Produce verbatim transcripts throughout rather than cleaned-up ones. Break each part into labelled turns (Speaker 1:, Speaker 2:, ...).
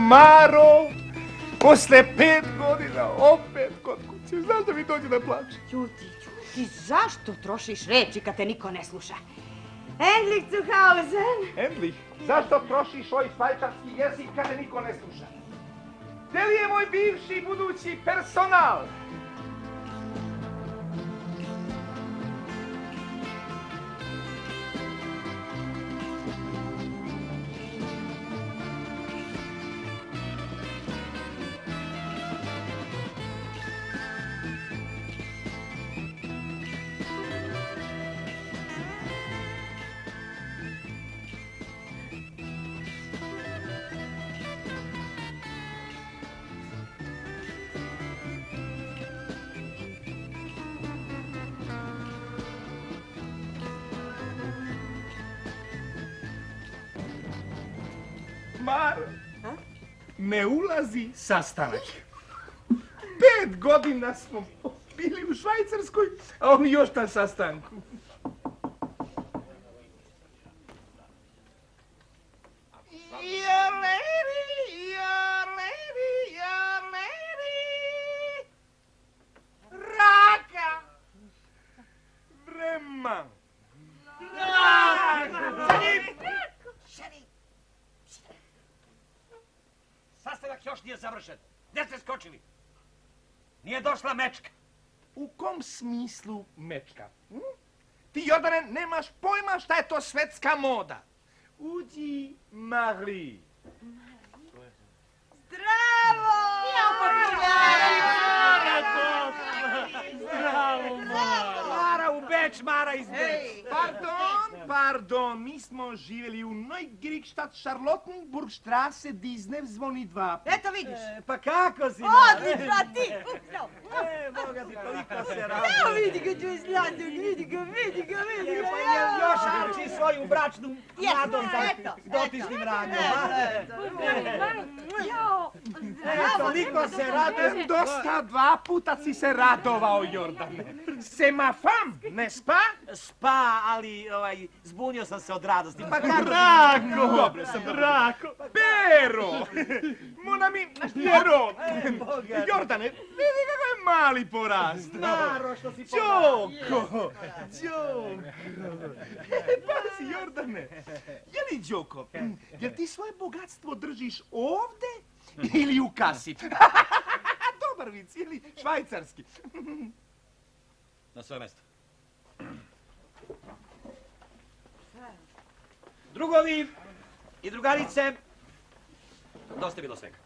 Speaker 1: Maro, posle pet godina opet kod kuće. Znaš da mi dođe da plače?
Speaker 2: Ćuti, Ćuti, zašto trošiš reči kad te niko ne sluša? Endlich zu Hause.
Speaker 1: Endlich? Zašto trošiš ovaj švajcarski jezik kad te niko ne sluša? Gde li je moj bivši budući personal? Maro, ne ulazi sastanak. Pet godina smo bili u Švajcarskoj, a oni još na sastanku. Your lady, your lady, your lady. Raka. Vrema.
Speaker 3: Sastanak još nije završen. Gdje ste skočili? Nije došla mečka.
Speaker 1: U kom smislu mečka? Hm? Ti, Jordane, nemaš pojma šta je to svetska moda. Uđi, Marie.
Speaker 2: Zdravo!
Speaker 3: Zdravo, Mara! Mara u Beč, Mara iz Beč.
Speaker 1: Pardon, pardon, mi smo živjeli u Neugierigstadt, Charlottenburgstraße, Disney, zvoni dva.
Speaker 2: Eto vidiš.
Speaker 3: E, pa kako si?
Speaker 2: Odlično, a ti?
Speaker 3: E, Boga ti, toliko se radi.
Speaker 2: Evo vidi ga tu iz London, vidi ga, vidi ga, vidi ga.
Speaker 3: Pa je još arči svoju bračnu mladom sa dotičnim radom. E, toliko se radujem.
Speaker 1: Dosta dva puta si se radovao, Jordane. Semafam, ne spa?
Speaker 3: Spa, ali ovaj, zbunio sam se od radosti. Pa kako?
Speaker 1: Rako! Dobro sam, Rako! Pero! Monami, Pero! Jordane, vidi kako je mali porast.
Speaker 3: Naro, što si
Speaker 1: Đoko! Đoko! Pazi, Jordane, je li Đoko, jel ti svoje bogatstvo držiš ovde ili u kasi? Dobar vic, ili švajcarski?
Speaker 3: Na svoje mjesto. Drugovi i drugarice, dosta je bilo svega.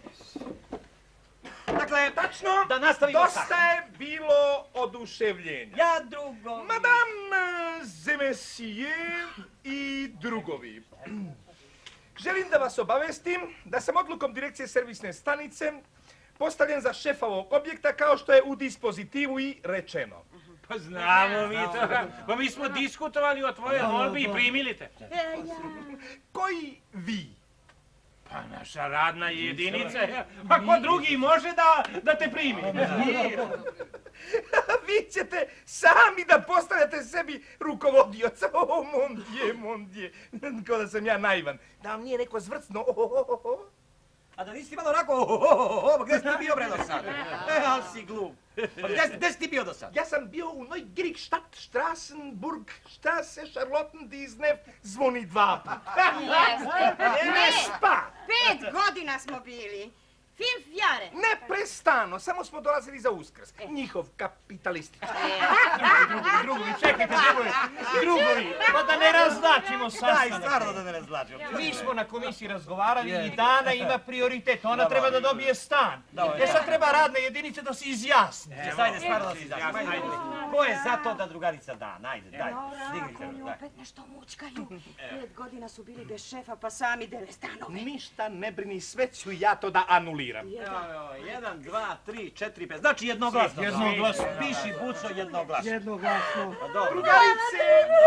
Speaker 3: Dakle,
Speaker 1: Tačno,
Speaker 3: da nastavimo
Speaker 1: dosta
Speaker 3: tako.
Speaker 1: je bilo oduševljenja.
Speaker 3: Ja drugovi.
Speaker 1: Madame, zemesije i drugovi. Želim da vas obavestim da sam odlukom direkcije servisne stanice postavljen za šefa ovog objekta kao što je u dispozitivu i rečeno.
Speaker 4: Pa znamo mi to. Pa mi smo diskutovali o tvojoj molbi i primili te.
Speaker 1: Koji vi?
Speaker 4: Pa naša radna jedinica. Pa ko drugi može da, da te primi?
Speaker 1: Vi ćete sami da postavljate sebi rukovodioca. O, mon dieu, mon dieu. Kao da sam ja naivan. Da vam nije neko zvrcno.
Speaker 3: A da nisi malo onako, ohohoho, gdje si ti bio bre do sada? E, ali si glup. Pa gdje si ti bio do sada?
Speaker 1: Ja sam bio u Neugierigstadt, Strassenburg, Strasse, Charlotten, Disney, zvoni dva. Ne spa!
Speaker 2: Pet godina smo bili. Fim fjare.
Speaker 1: Neprestano, samo smo dolazili za Uskrs. Njihov kapitalistički.
Speaker 4: Drugovi, drugovi, čekajte, drugovi, drugovi, pa da ne razlačimo sastanak.
Speaker 3: Daj, stvarno da ne razlačimo.
Speaker 4: Mi smo na komisiji razgovarali i Dana ima prioritet, ona treba da dobije stan. E sad treba radne jedinice da se izjasni.
Speaker 3: Ajde, stvarno da se izjasni. Ko je za to da drugarica da? Ajde, daj, dignite.
Speaker 2: Oni opet nešto mučkaju. Pet godina su bili bez šefa pa sami dele stanove.
Speaker 1: Ništa ne brini, sve ću ja to da anuliram.
Speaker 3: Jedan, dva, tri, četiri, pet. Znači jednoglasno.
Speaker 4: Jednoglasno.
Speaker 3: Piši, Buco, jednoglasno.
Speaker 5: Jednoglasno.
Speaker 3: Pa dobro.
Speaker 1: Drugarice,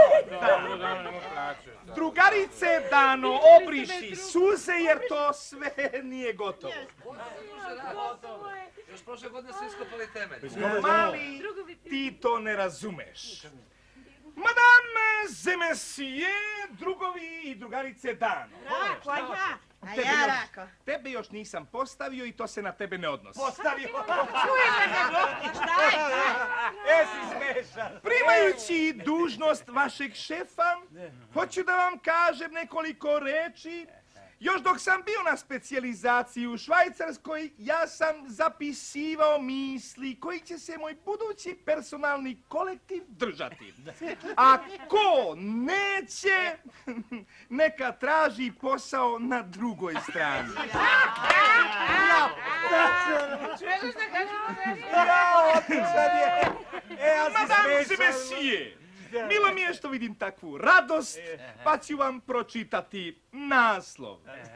Speaker 1: drugarice, Dano, obriši suze jer to sve nije gotovo.
Speaker 6: Još prošle godine su iskopali temelj.
Speaker 1: Mali, ti to ne razumeš. Madame, zemesije, drugovi i drugarice Dano.
Speaker 2: Rako, a ja? A
Speaker 1: Tebe
Speaker 2: ja,
Speaker 1: još-
Speaker 2: Rako.
Speaker 1: Tebe još nisam postavio i to se na tebe ne odnosi.
Speaker 3: Postavio.
Speaker 2: Šta je?
Speaker 3: E, si smešan.
Speaker 1: Primajući dužnost vašeg šefa, hoću da vam kažem nekoliko reči. Još dok sam bio na specijalizaciji u Švajcarskoj, ja sam zapisivao misli koji će se moj budući personalni kolektiv držati. A ko neće, neka traži posao na drugoj strani.
Speaker 3: Bravo, otičan je. E, ali si
Speaker 1: Madame
Speaker 3: smešan.
Speaker 1: Zemesije, milo mi je što vidim takvu radost, pa ću vam pročitati naslov.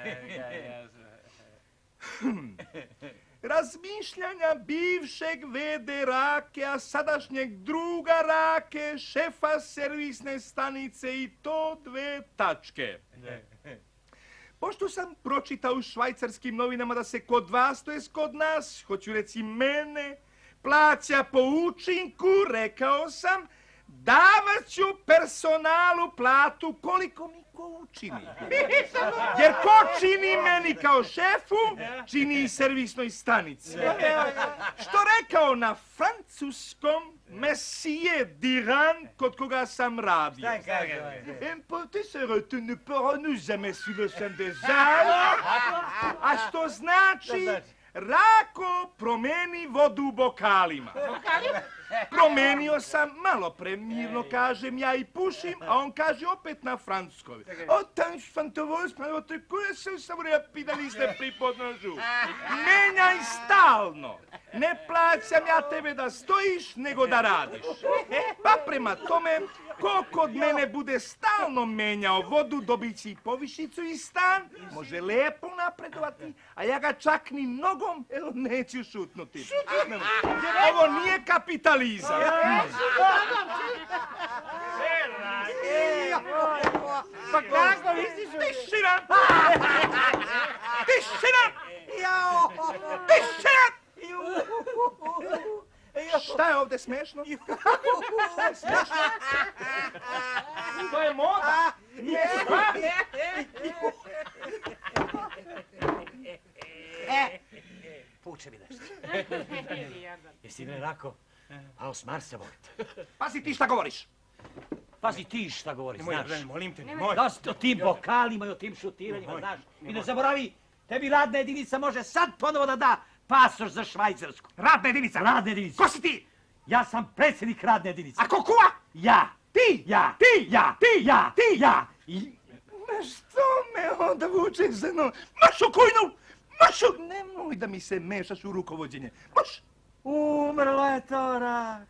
Speaker 1: Razmišljanja bivšeg vede Rake, a sadašnjeg druga Rake, šefa servisne stanice i to dve tačke. Pošto sam pročitao u švajcarskim novinama da se kod vas, to jest kod nas, hoću reći mene, plaća po učinku, rekao sam, davat ću personalu platu koliko mi ko učini. Jer ko čini meni kao šefu, čini i servisnoj stanici. Što rekao na francuskom Monsieur Diran, kod koga sam radio.
Speaker 3: Šta kaže?
Speaker 1: Importe se retenu pour nous jamais sur le sein des Alpes. A što znači, Rako promeni vodu u bokalima. Promenio sam, malo premirno kažem ja i pušim, a on kaže opet na francuskoj. Otan šfantovos, pravote koje se savorepidaliste pri podnožu. Menjaj stalno. Ne plaćam ja tebe da stojiš, nego da radiš. Pa prema tome, ko kod mene bude stalno menjao vodu, dobit će i povišicu i stan, može lijepo napredovati, a ja ga čak ni nogom, evo, neću šutnuti. Jer ovo nije kapitalizam.
Speaker 3: Pa kako misliš?
Speaker 1: Tišina! Tišina! Tišina! Šta je ovdje smešno? Šta je smešno? To je moda.
Speaker 3: E, puče mi nešto. Jesi ne Rako? A osmar se volite.
Speaker 1: Pazi ti šta govoriš.
Speaker 3: Pazi ti šta govoriš, znaš.
Speaker 1: Molim te,
Speaker 3: Da si o tim bokalima i o tim šutiranjima, znaš. I ne zaboravi, tebi radna jedinica može sad ponovo da da pasoš za Švajcarsku.
Speaker 1: Radna jedinica.
Speaker 3: Radna jedinica.
Speaker 1: Ko si ti?
Speaker 3: Ja sam predsjednik radne jedinice.
Speaker 1: A ko kuva?
Speaker 3: Ja.
Speaker 1: Ti?
Speaker 3: Ja.
Speaker 1: Ti?
Speaker 3: Ja. Ti? Ja.
Speaker 1: Ti?
Speaker 3: Ja. I...
Speaker 1: Ma što me onda vučeš za no? Mašu kujnu! Mašu! Nemoj da mi se mešaš u rukovođenje. Maš!
Speaker 3: Umrlo je to, Rak.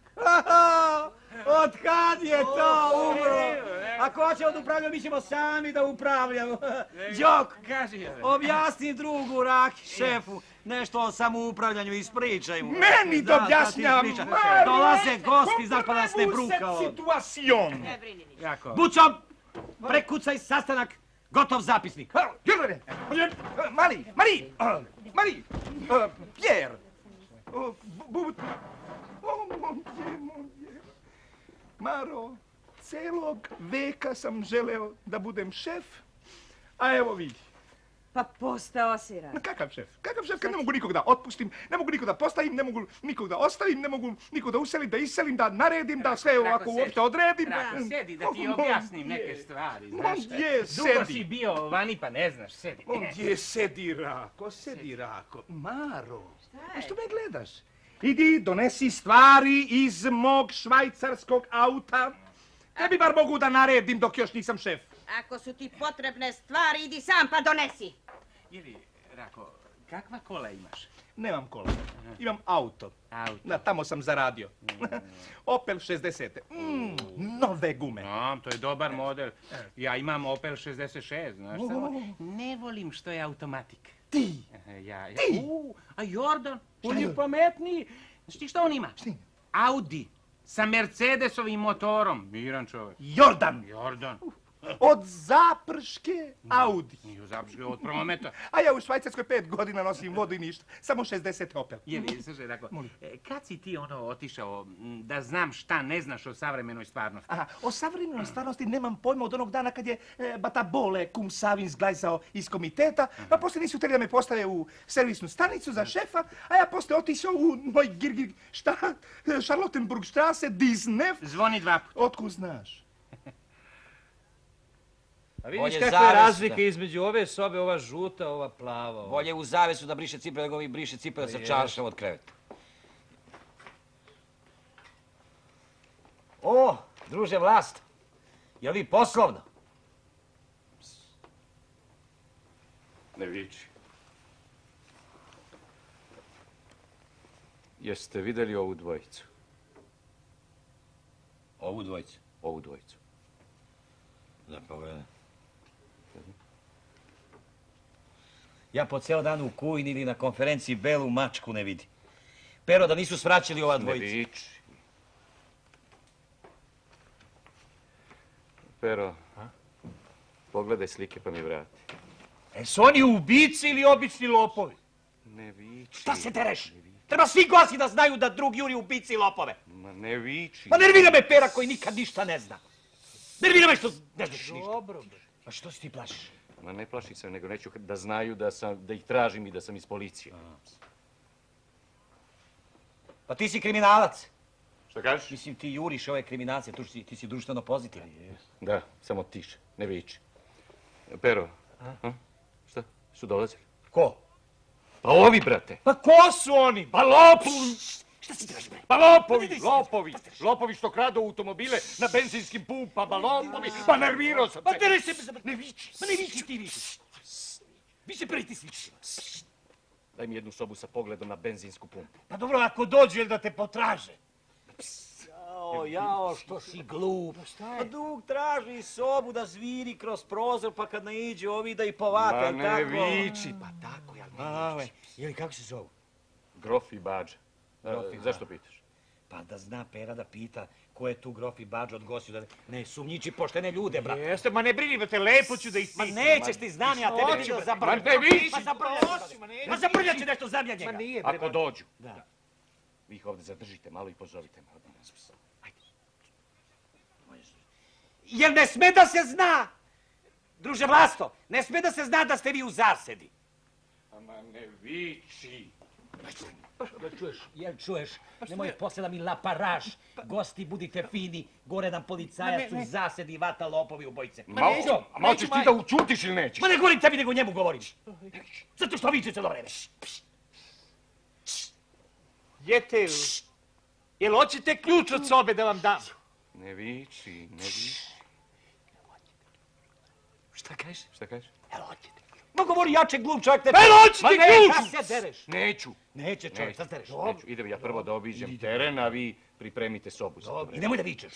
Speaker 3: Od kad je to umrlo? A ko će od upravljati? Mi ćemo sami da upravljamo. Đok, objasni drugu Rak, šefu, nešto o samoupravljanju, ispričaj mu.
Speaker 1: Meni
Speaker 3: Da,
Speaker 1: to objašnjava.
Speaker 3: da, ti ispričaj. Dolaze gosti, znaš pa da nas ne bruka ovdje.
Speaker 1: situacion.
Speaker 2: Ne brini ništa.
Speaker 4: Jako.
Speaker 3: Bučom, prekucaj sastanak, gotov zapisnik.
Speaker 1: Mari, Mari, Mari, Pierre. Bubut. O, mon Dieu, mon Dieu. Maro, celog veka sam želeo da budem šef, a evo vidi.
Speaker 2: Pa postao si Rako.
Speaker 1: Kakav šef? Kakav šef kad ne mogu nikog da otpustim, ne mogu nikog da postavim, ne mogu nikog da ostavim, ne mogu nikog da uselim, da iselim, da naredim, da sve ovako uopšte odredim.
Speaker 5: Rako, sedi da ti
Speaker 1: Oh,
Speaker 5: objasnim
Speaker 1: mon
Speaker 5: neke
Speaker 1: Dieu.
Speaker 5: stvari,
Speaker 1: Mon
Speaker 5: znaš.
Speaker 1: Dieu,
Speaker 5: Dugo si
Speaker 1: sedi.
Speaker 5: bio vani pa ne znaš, sedi.
Speaker 1: Mon Dieu, sedi Rako, sedi Rako. Maro, a što me gledaš? Idi, donesi stvari iz mog švajcarskog auta. Tebi bar mogu da naredim dok još nisam šef.
Speaker 2: Ako su ti potrebne stvari, idi sam pa donesi.
Speaker 5: Ili, Rako, kakva kola imaš?
Speaker 1: Nemam kola, imam auto.
Speaker 5: Auto.
Speaker 1: Na, tamo sam zaradio. Opel šezdeset. Mm, nove gume.
Speaker 5: No, to je dobar model. Ja imam Opel šezdeset šest, znaš samo. Ne volim što je automatik.
Speaker 1: Ti!
Speaker 5: Ja, ja.
Speaker 1: Ti!
Speaker 5: U, a Jordan, on
Speaker 1: Šta
Speaker 5: je
Speaker 1: je?
Speaker 5: pametniji. Znaš ti što on ima?
Speaker 1: Šta ima?
Speaker 5: Audi sa Mercedesovim motorom. Miran čovjek.
Speaker 1: Jordan!
Speaker 5: Jordan.
Speaker 1: Od zaprške Audi.
Speaker 5: I u zaprške od prometa.
Speaker 1: A ja u Švajcarskoj pet godina nosim vodu i ništa. Samo šezdeset Opel.
Speaker 5: Jeli, slušaj, tako, e, kad si ti ono otišao m, da znam šta ne znaš o savremenoj stvarnosti?
Speaker 1: Aha, o savremenoj stvarnosti nemam pojma od onog dana kad je e, Bata Bole kum Savin zglajzao iz komiteta, pa poslije nisu htjeli da me postave u servisnu stanicu za šefa, a ja poslije otišao u moj Girgir štat, Charlottenburgstrasse, Disney.
Speaker 5: Zvoni dva puta.
Speaker 1: Otkud znaš?
Speaker 3: A vidiš
Speaker 6: Bolje
Speaker 3: kakve
Speaker 6: zaves,
Speaker 3: razlike
Speaker 6: da.
Speaker 3: između ove sobe, ova žuta, ova plava.
Speaker 6: Bolje u zavesu da briše cipele, nego vi briše cipele sa čaršava od kreveta. O, druže Vlasto, je li poslovno?
Speaker 7: Ne viči. Jeste vidjeli ovu dvojicu?
Speaker 6: Ovu dvojicu.
Speaker 7: Ovu dvojicu.
Speaker 6: Da pogledam. Ja po ceo dan u kujni ili na konferenciji belu mačku ne vidi. Pero, da nisu svraćali ova
Speaker 7: Ne
Speaker 6: dvojica.
Speaker 7: viči. Pero, pogledaj slike pa mi vrati.
Speaker 3: E, su oni ubici ili obični lopovi?
Speaker 7: Ne viči.
Speaker 6: Šta se tereš? Treba svi glasi da znaju da drug juri ubici i lopove.
Speaker 7: Ma ne viči.
Speaker 6: Ma nervira me Pera koji nikad ništa ne zna. Nervira me što ne znaš ništa.
Speaker 3: Dobro, bre.
Speaker 6: Pa što se ti plašiš?
Speaker 7: Ma ne plašim se, nego neću da znaju da, sam, da ih tražim i da sam iz policije.
Speaker 6: Pa ti si kriminalac.
Speaker 7: Šta kažeš?
Speaker 6: Mislim, ti juriš ove kriminalce, tu si, ti si društveno pozitivan.
Speaker 7: Da, samo tiše, ne viči. Pero, a? Šta? Su dolazili?
Speaker 6: Ko?
Speaker 7: Pa ovi, brate!
Speaker 3: Pa ko su oni?
Speaker 7: Pa lopovi!
Speaker 6: Šta si traži, bre?
Speaker 7: Pa lopovi, lopovi, lopovi što kradu automobile na benzinskim pumpama, lopovi, pa nervirao sam
Speaker 6: Pa
Speaker 7: se.
Speaker 6: tereš se, ne viči. Pa ne viči ti viči. Vi se pritisniš.
Speaker 7: Daj mi jednu sobu sa pogledom na benzinsku pumpu.
Speaker 3: Pa dobro, ako dođu, jel da te potraže?
Speaker 6: Jao, jao, što si glup. Pa Dug traži sobu da zviri kroz prozor, pa kad naiđe ovi da ih povate,
Speaker 7: Ma
Speaker 6: jel
Speaker 7: ne
Speaker 6: tako?
Speaker 7: viči, pa tako, jel
Speaker 6: A,
Speaker 7: ne
Speaker 6: oj,
Speaker 7: viči.
Speaker 6: jeli, kako se zovu?
Speaker 7: Grof i Bađa.
Speaker 6: Grof i
Speaker 7: A, zašto pitaš?
Speaker 6: Pa da zna Pera da pita ko je tu Grof i Bađa od gostiju, da ne sumnjiči poštene ljude, brate.
Speaker 3: Jeste, ma ne brini, brate, lepo ću da ih
Speaker 6: Ma
Speaker 3: pitam.
Speaker 6: nećeš ti, znam ja tebe,
Speaker 3: Hoću,
Speaker 6: vidio
Speaker 3: brate.
Speaker 6: zabrljati.
Speaker 7: Ma ne viči!
Speaker 6: Ma zabrljati, ma zabrljati će nešto zemlja njega.
Speaker 3: Ma nije, bre,
Speaker 7: Ako dođu,
Speaker 6: Da.
Speaker 7: vi ih ovdje zadržite malo i pozovite me. Ajde.
Speaker 6: Jel ne sme da se zna? Druže Vlasto, ne sme da se zna da ste vi u zasedi.
Speaker 7: Ma ne viči.
Speaker 6: Da čuješ, jel čuješ? Nemoj posle da mi laparaš. Gosti, budite fini. Gore nam policajac u zasedi, vata lopovi ubojice.
Speaker 7: Malo, a malo ćeš ti da učutiš ili nećeš?
Speaker 6: Ma ne govorim tebi, nego njemu govorim. Zato što viče cijelo vreme.
Speaker 3: Jete li? Jel hoćete ključ od sobe da vam dam?
Speaker 7: Ne viči, ne viči.
Speaker 6: Šta kažeš?
Speaker 7: Šta kažeš?
Speaker 6: Jel hoćete? Ma govori jače glup čovjek.
Speaker 3: Jel hoćete
Speaker 6: Ma ne,
Speaker 3: ključ?
Speaker 6: šta se dereš?
Speaker 7: Neću.
Speaker 6: Neće čovjek,
Speaker 7: Neću,
Speaker 6: šta se dereš?
Speaker 7: neću. Idem ja prvo da obiđem teren, a vi pripremite sobu za to.
Speaker 6: I nemoj da vičeš.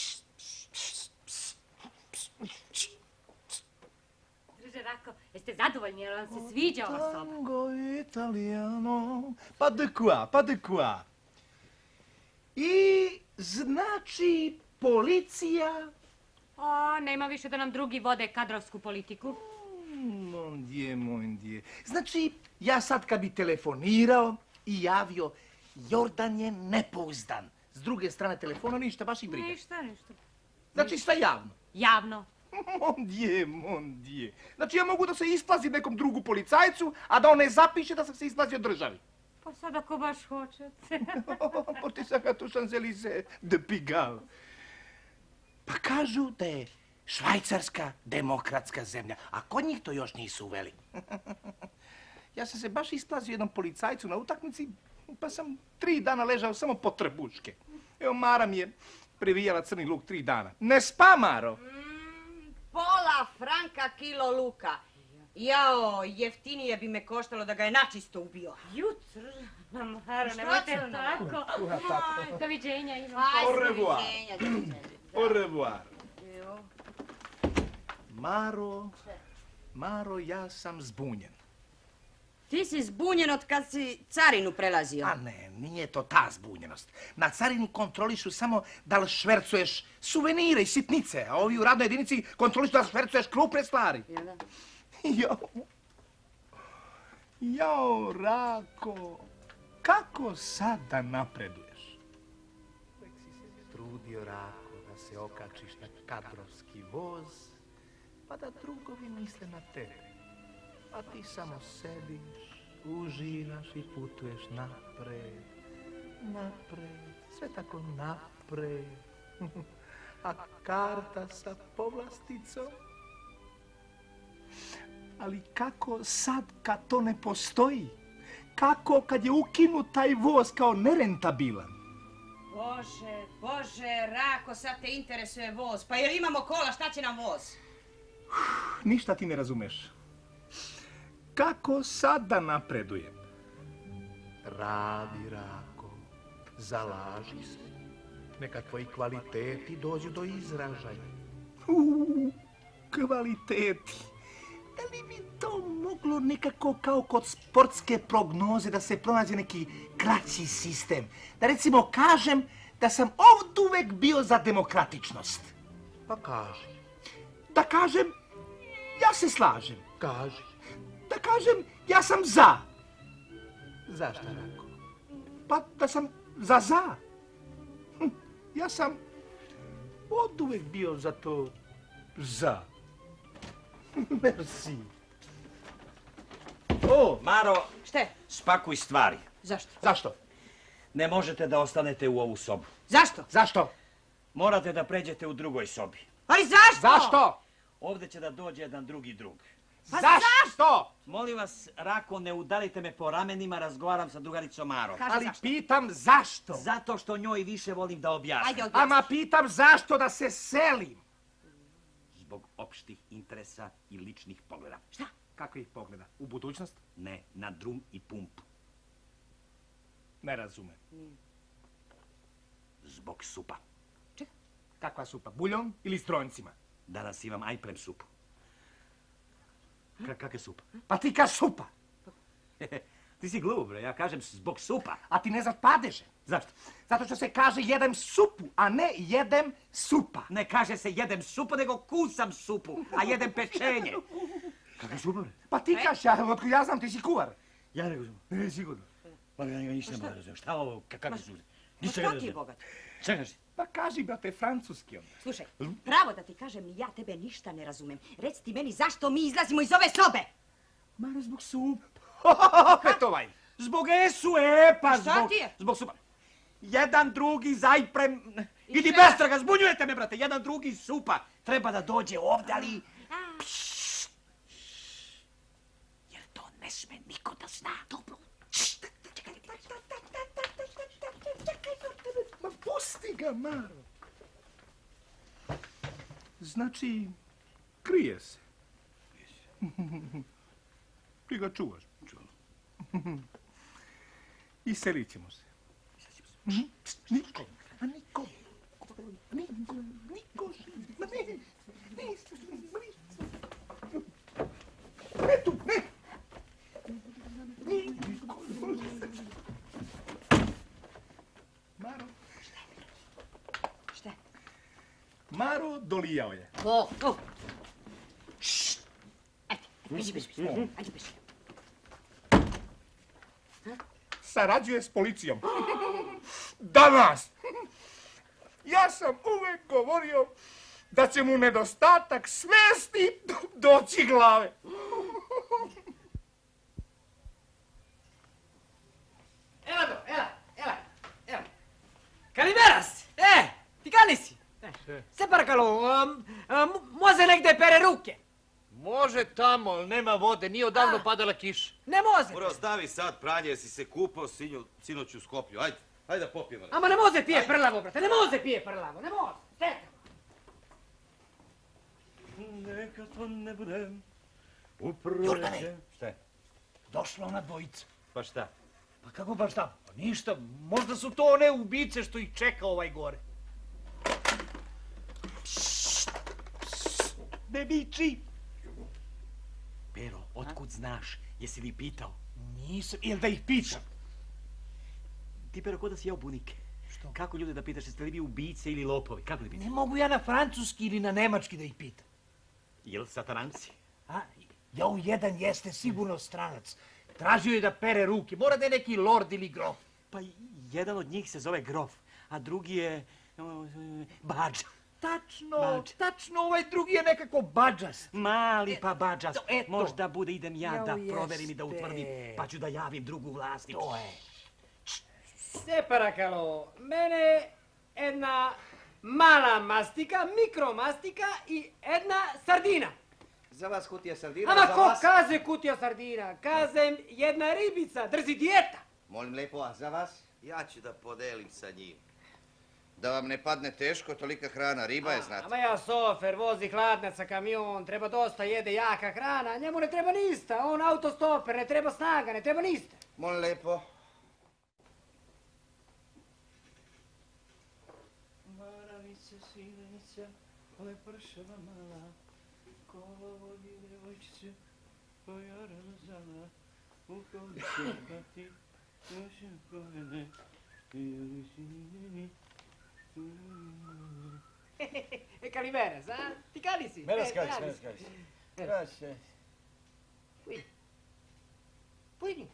Speaker 8: Druže Rako, jeste zadovoljni jer vam se sviđa ova soba?
Speaker 1: Tango italiano, pa de quoi, pa de quoi. I znači policija...
Speaker 8: O, nema više da nam drugi vode kadrovsku politiku.
Speaker 1: Mon die, mon die. Znači, ja sad kad bi telefonirao i javio, Jordan je nepouzdan. S druge strane telefona ništa, baš i briga.
Speaker 8: Ništa, ništa.
Speaker 1: Znači, sve javno.
Speaker 8: Javno.
Speaker 1: Mon die, mon die. Znači, ja mogu da se isplazim nekom drugu policajcu, a da on ne zapiše da sam se isplazio državi.
Speaker 8: Pa sad ako baš hoćete.
Speaker 1: Porti sam ga tu Champs-Élysées de Pigalle. Pa kažu da je Švajcarska demokratska zemlja, a kod njih to još nisu uveli. Ja sam se baš isplazio jednom policajcu na utakmici, pa sam tri dana ležao samo po trbuške. Evo, Mara mi je previjala crni luk tri dana. Ne spa, Maro!
Speaker 2: Pola franka kilo luka. Jao, jeftinije bi me koštalo da ga je načisto ubio.
Speaker 8: Jutro, Maro,
Speaker 2: Šta
Speaker 8: nemojte
Speaker 2: crno?
Speaker 8: tako. Doviđenja, Ivan.
Speaker 1: Au revoir. Au revoir.
Speaker 2: Evo.
Speaker 1: Maro, Maro, ja sam zbunjen.
Speaker 2: Ti si zbunjen od kad si carinu prelazio.
Speaker 1: A ne, nije to ta zbunjenost. Na carini kontrolišu samo da li švercuješ suvenire i sitnice, a ovi u radnoj jedinici kontrolišu da li švercuješ krupne stvari.
Speaker 2: Jel da?
Speaker 1: Jao, jao, Rako, kako sad da napreduješ? Uvijek si se trudio, Rako, da se okačiš na kadrovski voz, pa da drugovi misle na tebe. A ti samo sediš, uživaš i putuješ napred, napred, sve tako napred. A karta sa povlasticom? Ali kako sad kad to ne postoji? Kako kad je ukinut taj voz kao nerentabilan?
Speaker 2: Bože, Bože, Rako, sad te interesuje voz. Pa jer imamo kola, šta će nam voz?
Speaker 1: Ništa ti ne razumeš. Kako sad da napredujem? Radi, Rako, zalaži se. Neka tvoji kvaliteti dođu do izražaja. Uuu, kvaliteti. Da li bi to moglo nekako kao kod sportske prognoze da se pronađe neki kraći sistem? Da recimo kažem da sam oduvek bio za demokratičnost. Pa kaži. Da kažem, ja se slažem. Kaži. Da kažem, ja sam za. Za šta, Rako? Pa da sam za za. Hm, ja sam oduvek bio za to za. Merci.
Speaker 6: O, Maro,
Speaker 2: Šta je?
Speaker 6: spakuj stvari.
Speaker 2: Zašto?
Speaker 1: Zašto?
Speaker 6: Ne možete da ostanete u ovu sobu.
Speaker 2: Zašto?
Speaker 1: Zašto?
Speaker 6: Morate da pređete u drugoj sobi.
Speaker 2: Ali zašto?
Speaker 1: Zašto?
Speaker 6: Ovdje će da dođe jedan drugi drug.
Speaker 2: Pa
Speaker 1: Zašto?
Speaker 6: Molim vas, Rako, ne udarite me po ramenima, razgovaram sa drugaricom Marom.
Speaker 2: Kaži
Speaker 1: Ali
Speaker 2: zašto.
Speaker 1: pitam zašto?
Speaker 6: Zato što njoj više volim da objasnim.
Speaker 2: Ajde, objasni.
Speaker 1: Ama pitam zašto da se selim?
Speaker 6: Zbog opštih interesa i ličnih pogleda.
Speaker 2: Šta?
Speaker 1: Kakvih pogleda? U budućnost?
Speaker 6: Ne, na drum i pump.
Speaker 1: Ne razumem.
Speaker 6: Zbog supa.
Speaker 1: Kakva supa? Buljom ili s troncima?
Speaker 6: Danas imam ajprem supu. Ka kak je supa?
Speaker 1: Pa ti kaš supa,
Speaker 6: Ti si glup, bre, ja kažem zbog supa.
Speaker 1: a ti ne znaš padeže.
Speaker 6: Zašto?
Speaker 1: Zato što se kaže jedem supu, a ne jedem supa.
Speaker 6: Ne kaže se jedem supu, nego kusam supu, a jedem pečenje. Kakva supa, bre?
Speaker 1: Pa ti kaš, ja, otkud ja znam, ti si kuvar.
Speaker 6: Ja ne razumem.
Speaker 1: Ne, sigurno.
Speaker 6: Pa ja ništa ne razumem. Šta ovo, kakve su?
Speaker 2: Ma
Speaker 6: Ništa ne
Speaker 2: što ti je
Speaker 6: razumem.
Speaker 2: bogat?
Speaker 6: Šta kaži?
Speaker 1: Pa kaži, brate, francuski onda.
Speaker 2: Slušaj, pravo da ti kažem, ja tebe ništa ne razumem. Reci ti meni zašto mi izlazimo iz ove sobe?
Speaker 1: Maro, zbog supa. Opet ovaj.
Speaker 6: Zbog esu, e, pa
Speaker 2: Šta
Speaker 6: zbog...
Speaker 2: ti je?
Speaker 6: Zbog supa. Jedan drugi zajprem...
Speaker 2: I
Speaker 6: Idi
Speaker 2: šta?
Speaker 6: bestraga, zbunjujete me, brate. Jedan drugi supa. Treba da dođe ovdje, ali... Pššt. Jer to ne sme niko da zna. Dobro. Pššt. Čekaj,
Speaker 1: Ma pusti ga, Maro. Znači, krije se. Ti ga čuvaš. I selit ćemo se. Mhm. Pst, Niko, a niko, niko, niko, ma ne, ne, ne tu, ne. Niko. Maro,
Speaker 2: Šta?
Speaker 1: Maro dolijao je.
Speaker 2: O, o. Ššt. Ajde, beži, beži, beži. Ajde, beži.
Speaker 1: Sarađuje s policijom. Danas! Ja sam uvek govorio da će mu nedostatak svesti doći glave.
Speaker 3: Evo go, evo, evo, evo. Kaliberas! E, ti kani si? Se parkalo, um, um, može negde pere ruke.
Speaker 7: Može tamo, ali nema vode, nije odavno padala kiša.
Speaker 3: Ne može.
Speaker 9: Mora ostavi sad pranje, jesi se kupao sinju, sinoć u Skoplju. Ajde, ajde da popijemo.
Speaker 3: Ama ne može pije prlavo, brate, ne može pije prlavo, ne može. Čekaj.
Speaker 6: Neka to ne bude u
Speaker 1: Jordane.
Speaker 6: Šta je?
Speaker 1: Došla ona dvojica.
Speaker 6: Pa šta?
Speaker 4: Pa kako baš šta? Pa ništa, možda su to one ubice što ih čeka ovaj gore.
Speaker 1: Ne viči.
Speaker 6: Pero, otkud otkud znaš? Jesi li pitao?
Speaker 4: Nisam, jel da ih pitam?
Speaker 6: Ti, Pero, ko da si ja bunik. Što? Kako ljude da pitaš, jeste li vi ubice ili lopovi? Kako li pitaš?
Speaker 4: Ne mogu ja na francuski ili na nemački da ih pitam.
Speaker 6: Jel sataranci?
Speaker 4: A, ja u jedan jeste sigurno stranac. Tražio je da pere ruke, mora da je neki lord ili grof.
Speaker 6: Pa jedan od njih se zove grof, a drugi je badža.
Speaker 4: Tačno,
Speaker 6: Badža.
Speaker 4: tačno, ovaj drugi je nekako badžast.
Speaker 6: Mali pa badžast.
Speaker 4: Eto.
Speaker 6: Možda bude, idem ja
Speaker 4: Jao,
Speaker 6: da proverim i da
Speaker 4: jeste.
Speaker 6: utvrdim, pa ću da javim drugu vlasniku.
Speaker 4: To je.
Speaker 3: Sve parakalo, mene jedna mala mastika, mikromastika i jedna sardina.
Speaker 10: Za vas kutija sardina,
Speaker 3: Ama
Speaker 10: za
Speaker 3: ko
Speaker 10: vas...
Speaker 3: kaze kutija sardina? Kazem jedna ribica, drži dijeta.
Speaker 10: Molim lepo, a za vas?
Speaker 9: Ja ću da podelim sa njim. Da vam ne padne teško, tolika hrana, riba je, znate.
Speaker 3: Ama ja sofer, vozi hladnaca, kamion, treba dosta jede jaka hrana, njemu ne treba nista, on autostoper, ne treba snaga, ne treba nista.
Speaker 9: Molim lepo.
Speaker 3: Maravica, sirenica, lepršava mala, kolodi devojčice, koja razala, u kolice pati, noše povede, i sinini. E, Caliveras, ah? Ti calisi?
Speaker 11: Meras
Speaker 3: Eh,
Speaker 11: calis,
Speaker 3: calisi.
Speaker 11: meras calis.
Speaker 3: Eh.
Speaker 11: Grazie.
Speaker 3: Puidi. Puidi.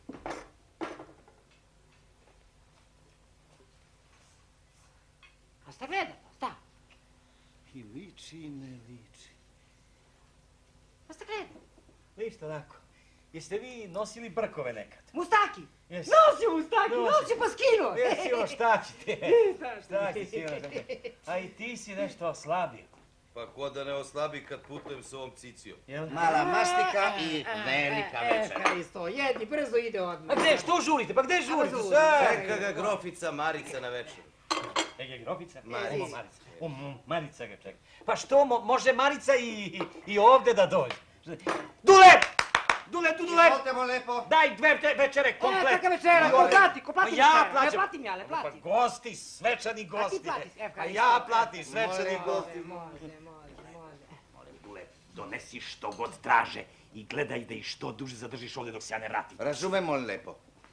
Speaker 3: A sta gleda, sta.
Speaker 11: I liči i ne liči.
Speaker 3: A sta gleda.
Speaker 11: Ništa onako. Jeste vi nosili brkove nekad?
Speaker 3: Mustaki!
Speaker 11: Jesi.
Speaker 3: Nosi mustaki,
Speaker 11: Nosi.
Speaker 3: nosi pa skino!
Speaker 11: Jesi, ono, šta će ti?
Speaker 3: Šta,
Speaker 11: Šta će ti, ono, a i ti si nešto oslabio.
Speaker 9: Pa ko da ne oslabi kad putujem s ovom cicijom.
Speaker 11: Jel?
Speaker 10: Mala mastika i velika večera.
Speaker 3: E, isto, jedni brzo ide odmah.
Speaker 6: A gde, što žurite? Pa gde žurite?
Speaker 3: žurite?
Speaker 6: Sve.
Speaker 9: Čeka ga grofica Marica na večer.
Speaker 6: Ege, grofica?
Speaker 9: Marica.
Speaker 6: O, Marica. O, m, Marica ga čeka. Pa što, mo- može Marica i, i, i ovde da dođe? Dule! Dule, tu, Dule!
Speaker 10: Izvolite, molim lepo.
Speaker 6: Daj dve te večere
Speaker 3: E,
Speaker 6: komplet.
Speaker 3: kakva večera, ko plati, ko plati
Speaker 6: Pa ja
Speaker 3: večera?
Speaker 6: plaćam.
Speaker 3: Ne platim ja, ne platim.
Speaker 6: Pa gosti, svečani
Speaker 3: A
Speaker 6: gosti.
Speaker 3: ti platiš, evo
Speaker 6: A
Speaker 3: kaj,
Speaker 6: ja
Speaker 3: isto.
Speaker 6: platim, svečani
Speaker 10: Molim,
Speaker 6: gosti.
Speaker 3: Može, može, može.
Speaker 6: Molim, Dule, donesi što god traže i gledaj da ih što duže zadržiš ovdje dok se ja ne vratim.
Speaker 10: Razumem, molim lepo.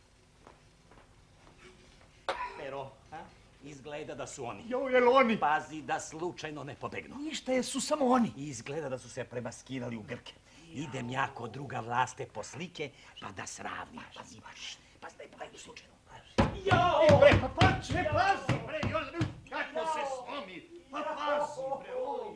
Speaker 6: Pero, izgleda da su oni.
Speaker 4: Jo, jel oni?
Speaker 6: Pazi da slučajno ne pobegnu.
Speaker 4: Ništa, jesu samo oni.
Speaker 6: Izgleda da su se premaskirali u Grke. Idem ja kod druga vlaste po slike, pa da sravnim. Pazi, baš. Pazi da je pobegnu slučajno.
Speaker 4: Jao, bre, pa pač, ne pazi, bre, kako se slomi. Pa pazi, bre, o,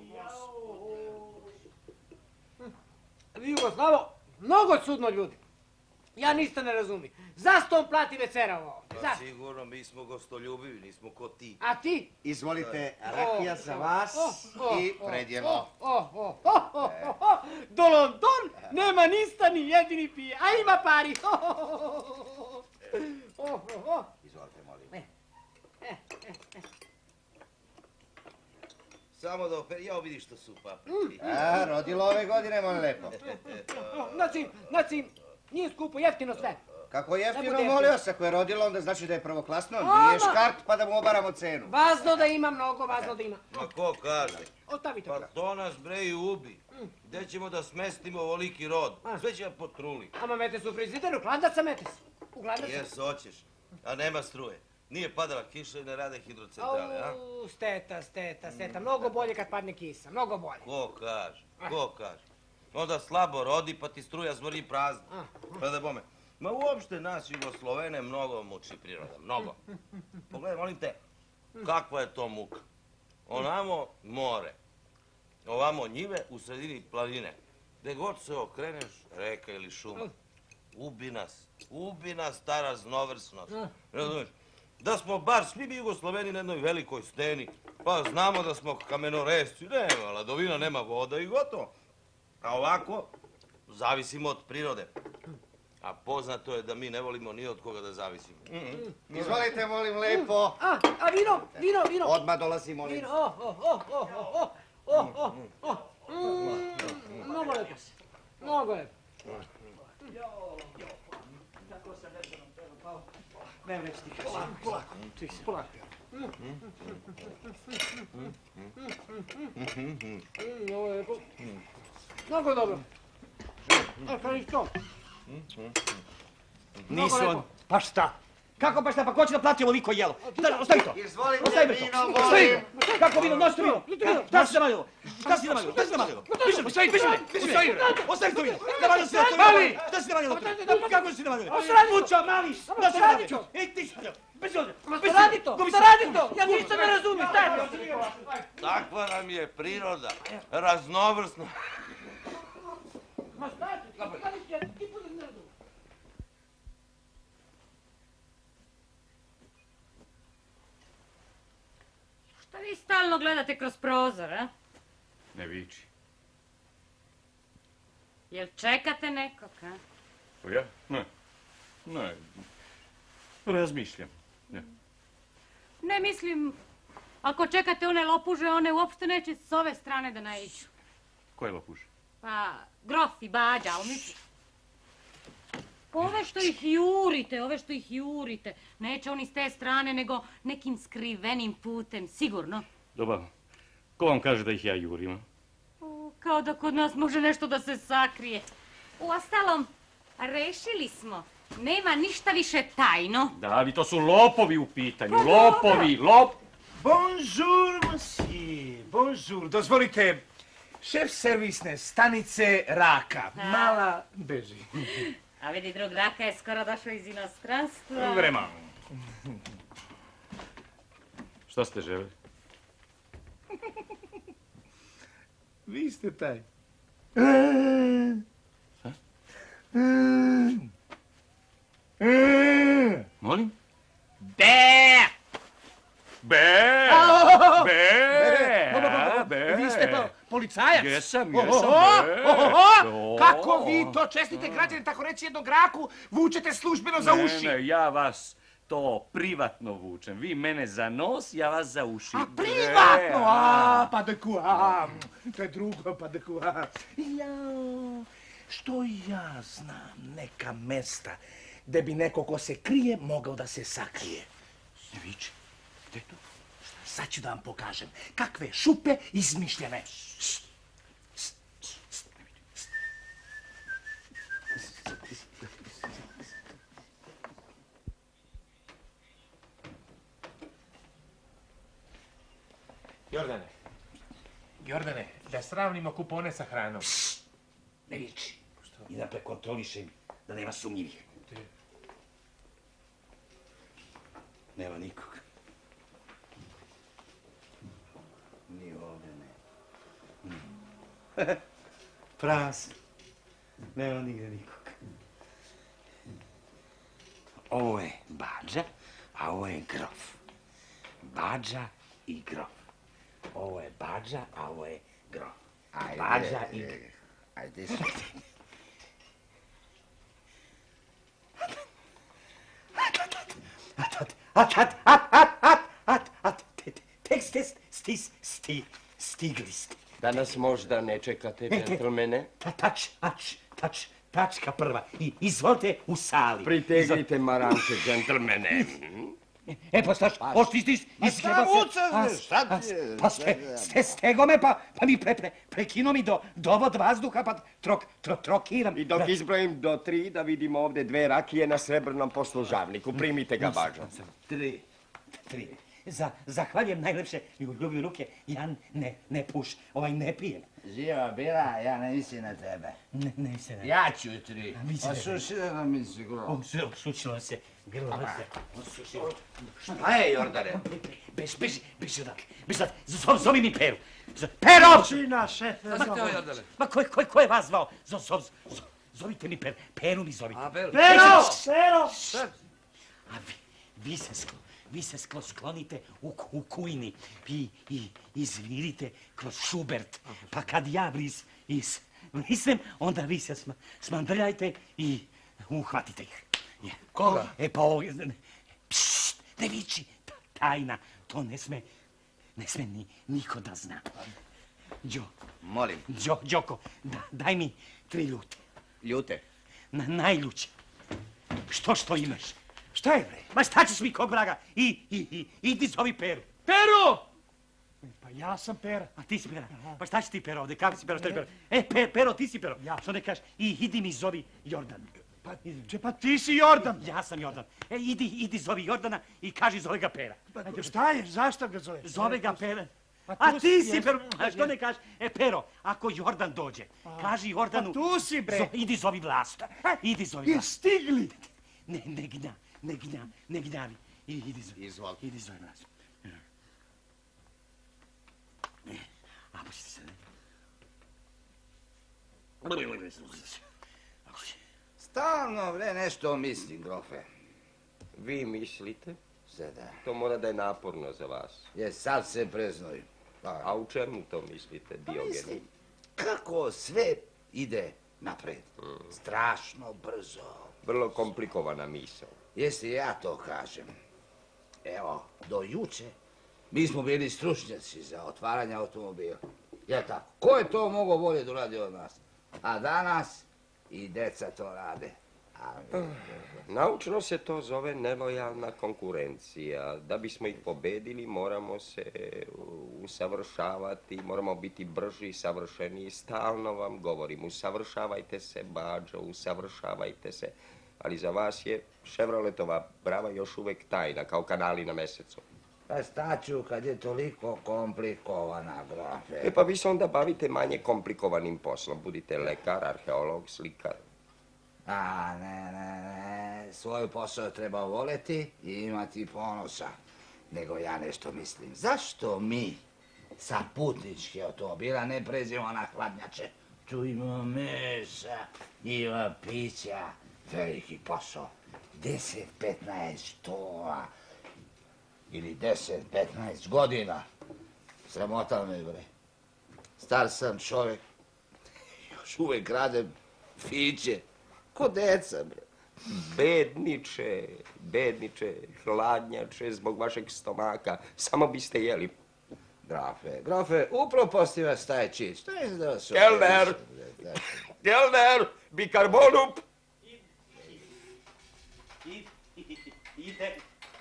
Speaker 3: Vi Jugoslavo, mnogo čudno ljudi. Ja ništa ne razumim. Zašto on plati večera ovo?
Speaker 9: Pa
Speaker 3: Zašto?
Speaker 9: sigurno, mi smo gostoljubivi, nismo ko ti.
Speaker 3: A ti?
Speaker 10: Izvolite, rakija za vas i predjelo.
Speaker 3: O, o, o, o, o, o, do London nema nista ni jedini pije, a ima pari. O, o, o, o.
Speaker 10: Izvolite, molim.
Speaker 9: Samo da opet, ja vidiš što su paprike.
Speaker 10: A, rodilo ove godine, molim lepo.
Speaker 3: Znači, znači, nije skupo, jeftino sve.
Speaker 10: Kako jeftino,
Speaker 3: bude
Speaker 10: molio se, ako je rodilo, onda znači da je prvoklasno.
Speaker 3: Ama.
Speaker 10: Nije škart pa da mu obaramo cenu.
Speaker 3: Važno da ima mnogo, važno da ima.
Speaker 9: Ma ko kaže?
Speaker 3: Ostavi to.
Speaker 9: Pa to nas bre i ubi. Gde ćemo da smestimo ovoliki rod? Sve će potruli.
Speaker 3: Ama mete su u frižideru, hladnaca mete su. U hladnaca.
Speaker 9: Jes, hoćeš. A nema struje. Nije padala kiša i ne rade hidrocentrale, a?
Speaker 3: Au, steta, steta, steta. Mnogo bolje kad padne kisa, mnogo bolje.
Speaker 9: Ko kaže? Ko kaže? Onda slabo rodi pa ti struja zvori prazna. Pa da bome. Ma uopšte nas Jugoslovene mnogo muči priroda, mnogo. Pogledaj, molim te, kakva je to muka? Onamo more, ovamo njive u sredini planine. Gde god se okreneš, reka ili šuma. Ubi nas, ubi nas ta raznovrsnost. Razumiješ? Da smo bar svi mi Jugosloveni na jednoj velikoj steni, pa znamo da smo kamenoresci, nema ladovina, nema voda i gotovo. A ovako, zavisimo od prirode. A poznato je da mi ne volimo ni od koga da zavisimo.
Speaker 10: Izvolite, molim lepo.
Speaker 3: A, a vino, vino, vino.
Speaker 10: Odmah dolazi, molim.
Speaker 3: Vino, o, o, o, o, o, o, o, o, o. Mm, Mnogo lepo se, mnogo lepo.
Speaker 6: Kako sam večerom peo pao. Ne vreć ti kaži. Polako, polako. Čih se. Polako.
Speaker 3: Mnogo lepo. Mnogo dobro. E, kaj što?
Speaker 6: Nisu on... Pa šta? Kako pa šta, pa ko će da plati ovoliko jelo? Ostavi to!
Speaker 10: Izvolite,
Speaker 6: Ostavi to!
Speaker 10: vino,
Speaker 6: Ostavi
Speaker 10: molim!
Speaker 6: to! Kako vino? Nosi to vino! Šta si namalilo? Šta si namalilo? Šta si namalilo? Piši me, piši me, piši me! Ostavi to vino! Namalilo si na to vino! Mali! Šta si namalilo to? Kako si namalilo? Mučo, mali! Nosi
Speaker 3: radi to!
Speaker 6: Ej, ti si to! Beži ovdje!
Speaker 3: Šta radi to? Šta radi to? Ja ništa ne razumijem, šta je to?
Speaker 9: Takva nam je priroda, raznovrsna.
Speaker 3: Ma šta je to? Šta je to? Ti budeš ne razumijem.
Speaker 8: Šta vi stalno gledate kroz prozor, a?
Speaker 7: Ne viči.
Speaker 8: Jel čekate nekog, a?
Speaker 7: Pa ja? Ne. Ne. Razmišljam. Ne.
Speaker 8: Ne mislim, ako čekate one lopuže, one uopšte neće s ove strane da naiđu.
Speaker 7: Koje lopuže?
Speaker 8: Pa, grof i bađa, ali mislim... Ove što ih jurite, ove što ih jurite, neće oni s te strane, nego nekim skrivenim putem, sigurno.
Speaker 7: Dobar, ko vam kaže da ih ja jurim?
Speaker 8: O, kao da kod nas može nešto da se sakrije. Uostalom, rešili smo. Nema ništa više tajno.
Speaker 7: Da, ali to su lopovi u pitanju, lopovi, lop...
Speaker 1: Bonjour, monsieur, bonjour. Dozvolite, šef servisne stanice Raka. Mala beži.
Speaker 8: A vidi, drug Raka je skoro došao iz inostranstva.
Speaker 7: Vrema. Šta ste želi?
Speaker 1: Vi ste taj.
Speaker 7: Molim?
Speaker 1: Be!
Speaker 7: Be! Be! Be!
Speaker 3: Vi ste pa policajac?
Speaker 7: Jesam,
Speaker 3: Ohoho,
Speaker 7: jesam, be!
Speaker 3: ohoho, kako vi to, čestite građani, tako reći jednog Raku, vučete službeno za uši?
Speaker 7: Ne, ne, ja vas to privatno vučem. Vi mene za nos, ja vas za uši.
Speaker 3: A privatno?
Speaker 1: A, pa de quoi? To je drugo, pa de quoi? Ja, što ja znam neka mesta gde bi neko ko se krije mogao da se sakrije.
Speaker 7: Ne viči. Gde to?
Speaker 1: Sad ću da vam pokažem kakve šupe izmišljene.
Speaker 4: Jordane, Jordane, da sravnimo kupone sa hranom.
Speaker 6: Ne viči. I da prekontrolišem da nema sumnjivih. Nema nikog. Ni ovdje ne. Prazno. Nema nigdje nikog. Ovo je Bađa, a ovo je Grof. Bađa i Grof. Ovo je Bađa, a ovo je Grof. Bađa i Grof.
Speaker 10: Ajde.
Speaker 6: At, at, at, at, at, at, at, tek ste sti, sti, stigli ste.
Speaker 10: Danas možda ne čekate, džentlmene?
Speaker 6: Tač, tač, tač, tačka prva. I izvolite u sali.
Speaker 10: Pritegnite maranče, džentlmene.
Speaker 6: E, pa staš, ošti stis,
Speaker 10: šta vučeš, šta ti je?
Speaker 6: Pa ste, ste stego me, pa, pa mi pre, pre, prekino mi do, dovod vazduha, pa trok, tro, trokiram.
Speaker 10: I dok izbrojim do tri, da vidimo ovdje dve rakije na srebrnom poslužavniku. Primite ga, Bađo.
Speaker 6: Tri, tri. Za, zahvaljujem najlepše ljubi ruke, ja ne, ne puš, ovaj ne pijem.
Speaker 12: Živa bila, ja ne mislim na tebe.
Speaker 6: Ne, ne mislim na...
Speaker 12: Ja ću tri.
Speaker 6: Mislim
Speaker 12: Osušilo nam mi se grlo.
Speaker 6: Osušilo se grlo. Osušilo.
Speaker 10: Šta je, Jordane?
Speaker 6: Beži, beži, beži odakle. Beži odakle. Zov, zovi mi Peru. Pero!
Speaker 3: Čina, šefe.
Speaker 6: Ma ko, ko, ko je vas zvao? Zov, zov, zov, zovite mi Peru. Peru mi zovite.
Speaker 3: Pero! Pero!
Speaker 6: A vi, vi se sklo, vi se sklo, sklonite u, u kujni i, i izvirite kroz šubert. Pa kad ja bliz, iz, blisnem, onda vi se sma, smandrljajte i uhvatite ih. Je.
Speaker 1: Koga?
Speaker 6: E pa ovo... Pšt, ne viči, tajna, to ne sme, ne sme ni, niko da zna. Đo.
Speaker 10: Molim.
Speaker 6: Đo, Đoko, da, daj mi tri ljute.
Speaker 10: Ljute?
Speaker 6: Na, najljuće. Što što imaš? Šta je bre? Ma šta ćeš mi kog vraga? I, i, i, idi zovi Peru.
Speaker 1: Pero!
Speaker 4: Pa ja sam Pera.
Speaker 6: A ti si Pera? Pa šta si ti Pera ovdje? Kako si Pera? Šta je Pera? E, Pe, Pero, ti si Pero. Što ne kažeš? I idi mi zovi Jordan.
Speaker 4: Pa, če, pa ti si Jordan.
Speaker 6: Ja sam Jordan. E, idi, idi zovi Jordana i kaži zove ga Pera.
Speaker 4: Pa, šta je? Zašto ga zoveš?
Speaker 6: Zove ga Pera.
Speaker 4: Pa
Speaker 6: A
Speaker 4: tu
Speaker 6: ti
Speaker 4: si,
Speaker 6: si
Speaker 4: jes-
Speaker 6: Pero. A što ne kažeš? E, Pero, ako Jordan dođe, kaži Jordanu...
Speaker 4: Pa tu si, bre.
Speaker 6: zo- idi zovi Vlastu. Idi zovi
Speaker 4: Je
Speaker 6: Vlastu.
Speaker 4: stigli.
Speaker 6: Ne, ne gnja, ne gnja, ne gnjavi. Idi, idi zovi.
Speaker 12: Izvoli.
Speaker 6: Idi zovi Vlastu. A, pusti se, ne?
Speaker 12: Stalno, bre, nešto mislim, grofe.
Speaker 10: Vi mislite?
Speaker 12: Sve da.
Speaker 10: To mora da je naporno za vas.
Speaker 12: Je, sad se preznoju. Pa,
Speaker 10: A u čemu to mislite,
Speaker 12: pa
Speaker 10: Diogeni?
Speaker 12: mislim, kako sve ide napred. Strašno brzo.
Speaker 10: Vrlo komplikovana misao.
Speaker 12: Jesi ja to kažem. Evo, do juče mi smo bili stručnjaci za otvaranje automobila. Jel tako? Ko je to mogao bolje da uradi od nas? A danas i deca to rade. A mi-
Speaker 10: Naučno se to zove nelojalna konkurencija. Da bismo ih pobedili moramo se usavršavati, moramo biti brži, savršeniji. Stalno vam govorim, usavršavajte se, Bađo, usavršavajte se. Ali za vas je Chevroletova brava još uvijek tajna, kao kanali na mesecu.
Speaker 12: Pa staću kad je toliko komplikovana, grofe.
Speaker 10: E pa vi se onda bavite manje komplikovanim poslom. Budite lekar, arheolog, slikar.
Speaker 12: A, ne, ne, ne, svoj posao treba voleti i imati ponosa. Nego ja nešto mislim. Zašto mi sa putničke automobila ne pređemo na hladnjače? Tu ima mesa, ima pića, veliki posao. deset petnaest tona ili deset petnaest godina. Sramota me, bre. Star sam čovjek, još uvijek radem fiće. Ko deca, bre.
Speaker 10: Bedniče, bedniče, hladnjače, zbog vašeg stomaka. Samo biste jeli.
Speaker 12: Grofe, grofe, uproposti vas taj čist. Što je da su...
Speaker 10: Kelner! Kelner, bikarbonup!
Speaker 6: Ide,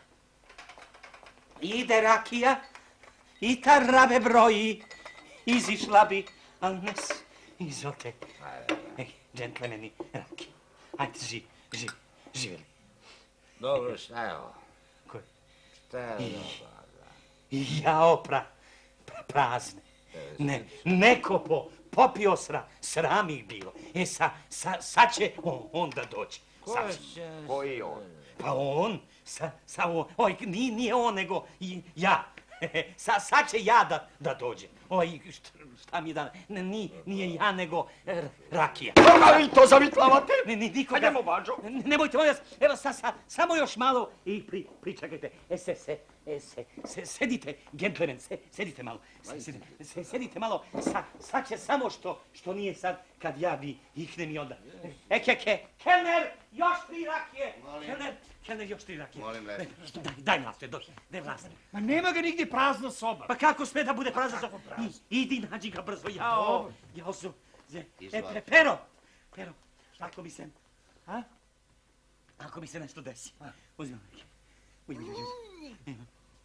Speaker 6: ide rakija i ta rabe broji, izišla bi, al ne s... Izvolite, ej, džentlemeni, rakija. Ajde, živ, živ, živjeli.
Speaker 12: Dobro, šta je ovo?
Speaker 6: Koje?
Speaker 12: Šta je
Speaker 6: I-
Speaker 12: ovo?
Speaker 6: I jao pra, pra- prazne. Ne, neko po, popio sra, sram ih bilo. E, sa, sa, sad će on, on da dođe. Sad će.
Speaker 10: Koji on?
Speaker 6: Pa on, sa, sa on, oj, nije, nije on, nego i ja. Sa, sad će ja da, da dođem. Oj, šta, šta mi da, ne, nije, nije ja, nego e, rakija.
Speaker 10: Koga vi to zavitlavate?
Speaker 6: Ne, ni, nikoga.
Speaker 10: Hajdemo, Bađo.
Speaker 6: Ne, nemojte, molim vas, evo, sa, sa, samo još malo i pri, pričekajte. E, se, se, e, se, se, sedite, gentlemen, se, sedite malo. Se, sedite, se, sedite malo, sa, sad će samo što, što nije sad, kad ja bi ihnem i onda. E, ke, ke, Kelner, još tri rakije. Kelner, Kelner, još tri rakije.
Speaker 12: Molim, bre.
Speaker 6: Daj, daj vlaste, doj, daj vlaste.
Speaker 4: Ma nema ga nigdje prazna soba.
Speaker 6: Pa kako sme da bude prazna soba? I- Idi, nađi ga brzo, jao, jao su. E,
Speaker 12: Izvoli.
Speaker 6: pe, pero, pero, ako mi se, a? Ako mi se nešto desi, uzmem neke. Uzmi, uzmi, uzmi.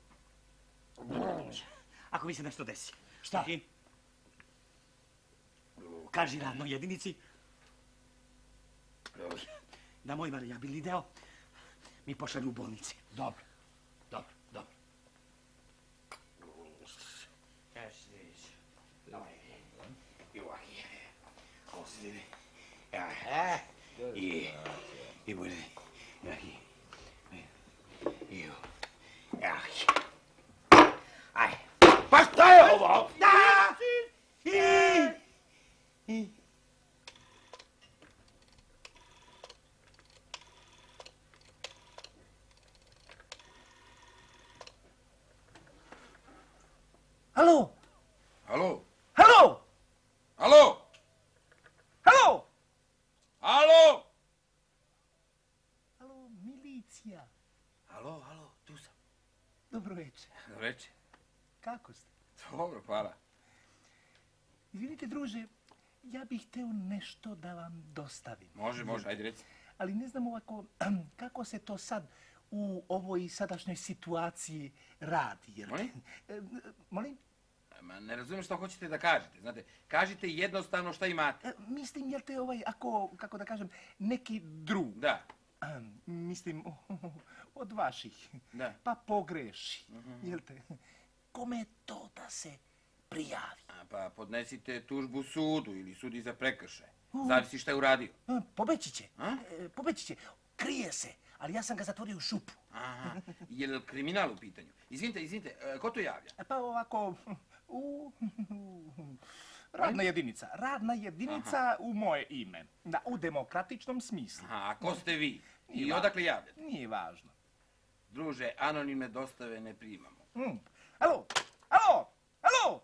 Speaker 6: Ako mi se nešto desi.
Speaker 4: Šta?
Speaker 6: I- Kaži radnoj jedinici da moj varijabilni deo mi pošalju u bolnici.
Speaker 4: Dobro, dobro, dobro.
Speaker 6: I, i bude, i, i, aj.
Speaker 10: Pa šta je ovo?
Speaker 6: Da! I, i,
Speaker 4: Halo?
Speaker 12: Halo?
Speaker 4: Halo?
Speaker 12: Halo?
Speaker 4: Halo?
Speaker 12: Halo?
Speaker 4: Halo, milicija.
Speaker 12: Halo, halo, tu sam.
Speaker 4: Dobro večer.
Speaker 12: Reći.
Speaker 4: Kako ste?
Speaker 12: Dobro, hvala.
Speaker 4: Izvinite, druže, ja bih hteo nešto da vam dostavim.
Speaker 12: Može, može, ajde reci.
Speaker 4: Ali ne znam ovako, kako se to sad u ovoj sadašnjoj situaciji radi. Jer...
Speaker 12: Molim?
Speaker 4: E, Molim?
Speaker 5: Ma ne razumijem što hoćete da kažete. Znate, kažite jednostavno šta imate.
Speaker 1: E, mislim, jel te ovaj, ako, kako da kažem, neki drug.
Speaker 5: Da.
Speaker 1: A, mislim, od vaših.
Speaker 5: Da.
Speaker 1: Pa pogreši. Jel te? Kome to da se prijavi?
Speaker 5: A, pa podnesite tužbu sudu ili sudi za prekršaj. Zavisi šta je uradio.
Speaker 1: A, pobeći će.
Speaker 5: A?
Speaker 1: E, pobeći će. Krije se, ali ja sam ga zatvorio u šupu.
Speaker 5: Aha. Je li kriminal u pitanju? Izvinite, izvinite, e, ko to javlja?
Speaker 1: Pa ovako, u... Radna jedinica. Radna jedinica
Speaker 5: Aha.
Speaker 1: u moje ime. Da, u demokratičnom smislu.
Speaker 5: Aha, a ko ste vi?
Speaker 1: Nije
Speaker 5: I
Speaker 1: važno.
Speaker 5: odakle javljate?
Speaker 1: Nije važno.
Speaker 5: Druže, anonimne dostave ne primamo.
Speaker 1: Mm. Alo, alo, alo!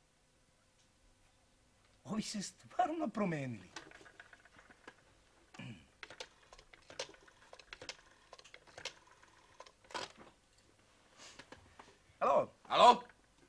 Speaker 1: Ovi se stvarno promenili. Alo?
Speaker 5: Alo?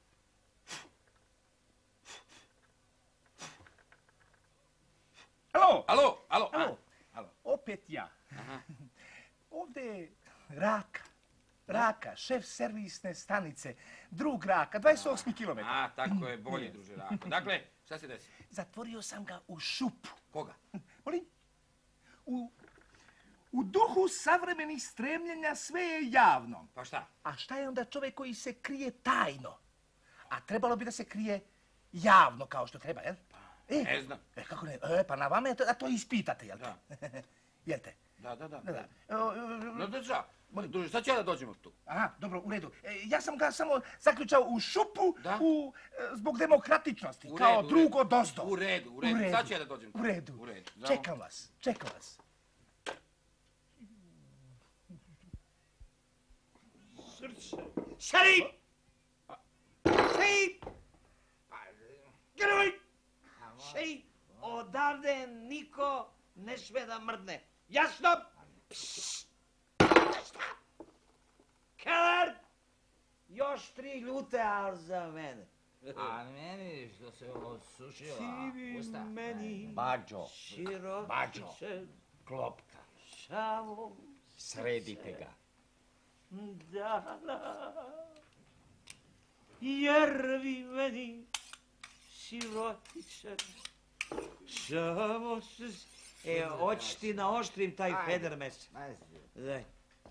Speaker 1: Alo?
Speaker 5: Alo? Alo?
Speaker 1: Alo?
Speaker 5: Alo?
Speaker 1: Opet ja.
Speaker 5: Aha.
Speaker 1: Ovdje je Raka. Raka, šef servisne stanice. Drug Raka, dvadeset osmi kilometar.
Speaker 5: A, tako je bolje, druže Rako. Dakle, šta se desi?
Speaker 1: Zatvorio sam ga u šupu.
Speaker 5: Koga?
Speaker 1: Molim? U, u duhu savremenih stremljenja sve je javno.
Speaker 5: Pa šta?
Speaker 1: A šta je onda čovjek koji se krije tajno? A trebalo bi da se krije javno kao što treba, jel? E,
Speaker 5: Ne znam.
Speaker 1: E, kako ne? E, pa na vama je to, da to ispitate, jel te?
Speaker 5: Da.
Speaker 1: Jel te?
Speaker 5: Da, da, da.
Speaker 1: Da, da. E, o, e,
Speaker 5: No, da, šta? Druže, sad ću ja da dođem od tu.
Speaker 1: Aha, dobro, u redu. E, ja sam ga samo zaključao u šupu
Speaker 5: Da?
Speaker 1: u, e, zbog demokratičnosti,
Speaker 5: U
Speaker 1: kao
Speaker 5: redu, u
Speaker 1: drug
Speaker 5: redu.
Speaker 1: od ozdo.
Speaker 5: U redu, u redu. Sad ću ja da dođem tu.
Speaker 1: U redu.
Speaker 5: U redu. Znamo.
Speaker 1: Čekam vas, čekam vas.
Speaker 3: Srce. Šerif! Šerif! Groj! Šerif, odavde niko ne sme da mrdne. Jasno? Keller! Još tri ljute, al za mene.
Speaker 12: A meni što se osušila
Speaker 3: Sivi
Speaker 12: usta.
Speaker 3: meni
Speaker 10: Bađo,
Speaker 3: široki
Speaker 10: Bađo.
Speaker 3: se
Speaker 10: klopka,
Speaker 3: šavom
Speaker 10: sredite ga.
Speaker 3: dana. Jer vi meni sirotiče samo se... E, hoćeš ti naoštrim taj federmes. Daj.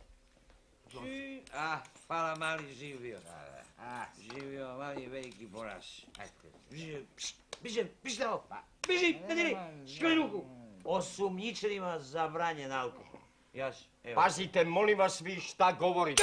Speaker 3: Ah, hvala, mali živio. Ah, živio, mali veliki boraš. Biže, biže, biže tamo. Biži, ne diri, školi ruku. Osumnjičenima zabranjen alkohol. Jaš, evo.
Speaker 10: Pazite, molim vas vi šta govorite.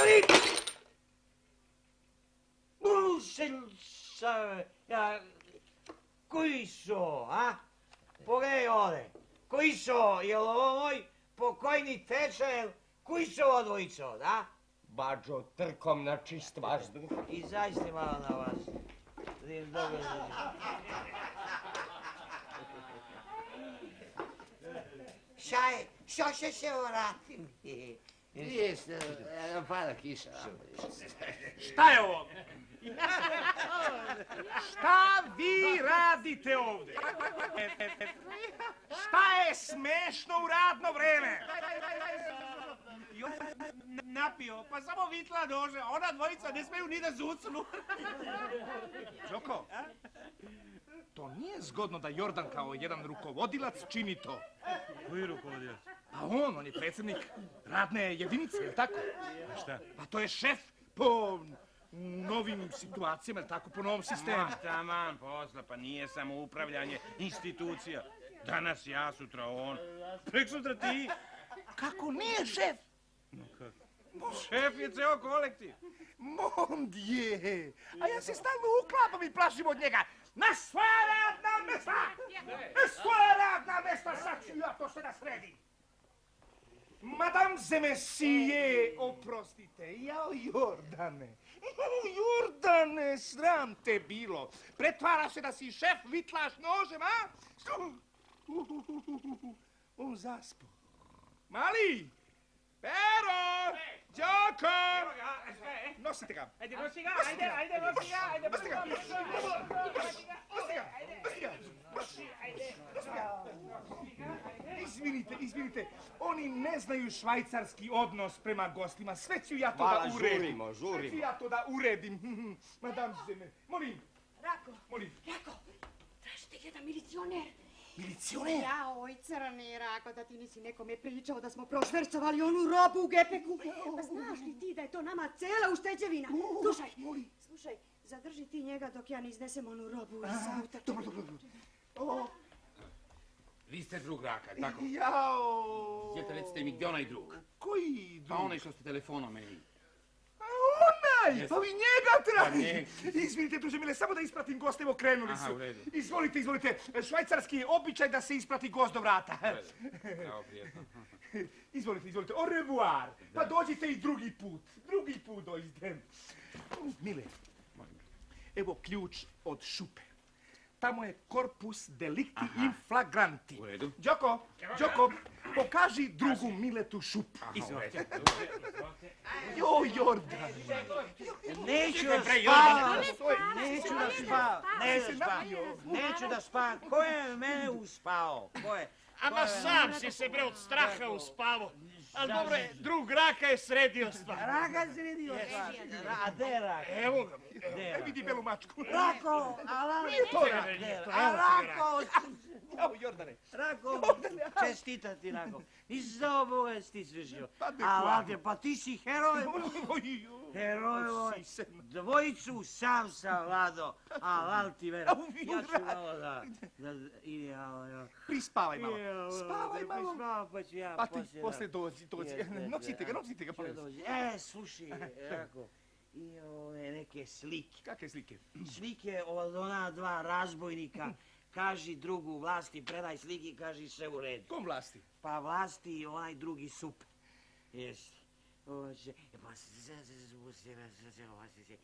Speaker 3: Sa, ja, koji su, a? Pogledaj ovdje. Koji su, jel ovo moj pokojni tečaj, koji su ovo dvojica ovdje, a?
Speaker 10: Bađo, trkom na čist vazduh.
Speaker 3: Izađite malo na vas. Vidim dobro. Šta je? Što će se vratim?
Speaker 12: Nije se, pada kiša.
Speaker 1: Šta je ovo? Šta vi radite ovdje? Šta je smešno u radno vreme?
Speaker 4: Još napio, pa samo vitla dože, ona dvojica ne smeju ni da zucnu.
Speaker 1: Đoko, to nije zgodno da Jordan kao jedan rukovodilac čini to.
Speaker 4: Koji rukovodilac?
Speaker 1: Pa on, on je predsjednik radne jedinice, je li tako?
Speaker 4: A šta?
Speaker 1: Pa to je šef po novim situacijama, je li tako, po novom sistemu.
Speaker 5: Ma, taman, posla, pa nije samo upravljanje institucija. Danas ja, sutra on.
Speaker 4: Prek sutra ti.
Speaker 1: Kako nije šef?
Speaker 4: No kako? Šef je ceo kolektiv.
Speaker 1: Mondje! A ja se stalno uklapam i plašim od njega. Na svoja radna mesta! Na svoja radna mesta, sad ću ja to sve da sredim. Madame Zemesije, oprostite, jao Jordane. Jordane, sram te bilo. Pretvara se da si šef, vitlaš nožem, a? On zaspo. Mali! Pero! Đoko! Nosite ga.
Speaker 4: Ajde, nosi ga, ajde, ajde, nosi ga, ajde,
Speaker 1: Nosi ga.
Speaker 4: nosi ga.
Speaker 1: Nosi ga. Nosi ga. Izvinite, izvinite. Oni ne znaju švajcarski odnos prema gostima. Sve ću ja to
Speaker 10: Hvala,
Speaker 1: da uredim.
Speaker 10: žurimo, žurimo.
Speaker 1: Sve ću ja to da uredim. Madame Zeme, molim.
Speaker 2: Rako,
Speaker 1: Molim.
Speaker 2: Rako, tražite jedan milicioner.
Speaker 1: Milicioner?
Speaker 2: Ja, oj, crni Rako, da ti nisi nekome pričao da smo prošvercovali onu robu u gepeku. Pa znaš li ti da je to nama cela ušteđevina? Slušaj, slušaj, zadrži ti njega dok ja ne iznesem onu robu iz auta.
Speaker 1: Dobro, dobro, dobro.
Speaker 5: Vi ste drug Raka, tako?
Speaker 1: Jao.
Speaker 5: Djete, recite mi gdje onaj drug?
Speaker 1: Koji drug?
Speaker 5: Pa onaj što ste telefonom meni.
Speaker 1: Onaj, pa vi njega traži.
Speaker 5: Pa
Speaker 1: Izvinite, druže mile, samo da ispratim goste, evo krenuli
Speaker 5: Aha,
Speaker 1: su.
Speaker 5: u redu.
Speaker 1: Izvolite, izvolite, švajcarski običaj da se isprati gost do vrata.
Speaker 5: Evo, prijetno.
Speaker 1: Izvolite, izvolite, au revoir. Pa dođite i drugi put, drugi put dođite. Mile, evo ključ od šupe. Tamo je corpus delicti in flagranti.
Speaker 5: U redu.
Speaker 1: Đoko, Đoko, pokaži drugu Miletu šupu.
Speaker 5: Izvolite.
Speaker 1: Joj, Jordan.
Speaker 3: Neću da spavam, neću da spavam, neću da spavam, neću da spavam. Ko je mene uspao? Ko je?
Speaker 4: Ama sam si se bre od straha uspavo. Ali dobro je, drug Raka je sredio stvar.
Speaker 3: Raka je sredio stvar. A gde je Raka?
Speaker 4: Evo ga.
Speaker 1: E, vidi belu mačku.
Speaker 3: Rako, a
Speaker 1: Nije to Raka.
Speaker 3: A Rako,
Speaker 1: Evo, Jordane.
Speaker 3: Rako, čestita ti Rako. Nisi se obavesti izvršio.
Speaker 1: Pa
Speaker 3: Ali pa ti si heroj. Heroj moj. Dvojicu sam sam Lado, a Lal ti vera. Ja ću malo da... Idi, ja...
Speaker 1: Prispavaj malo. Spavaj malo.
Speaker 3: Prispavaj pa ću ja
Speaker 1: A ti
Speaker 3: poslije...
Speaker 1: posle dođi, dođi. Nosite ga, nosite ga, molim.
Speaker 3: E, slušaj, Rako, i ove neke slike.
Speaker 1: Kakve slike?
Speaker 3: Slike od ona dva razbojnika. Kaži drugu vlasti, predaj slike, kaži sve u redu.
Speaker 1: Kom vlasti?
Speaker 3: Pa vlasti i onaj drugi sup. Jesi. Oće, pa se se se se se se se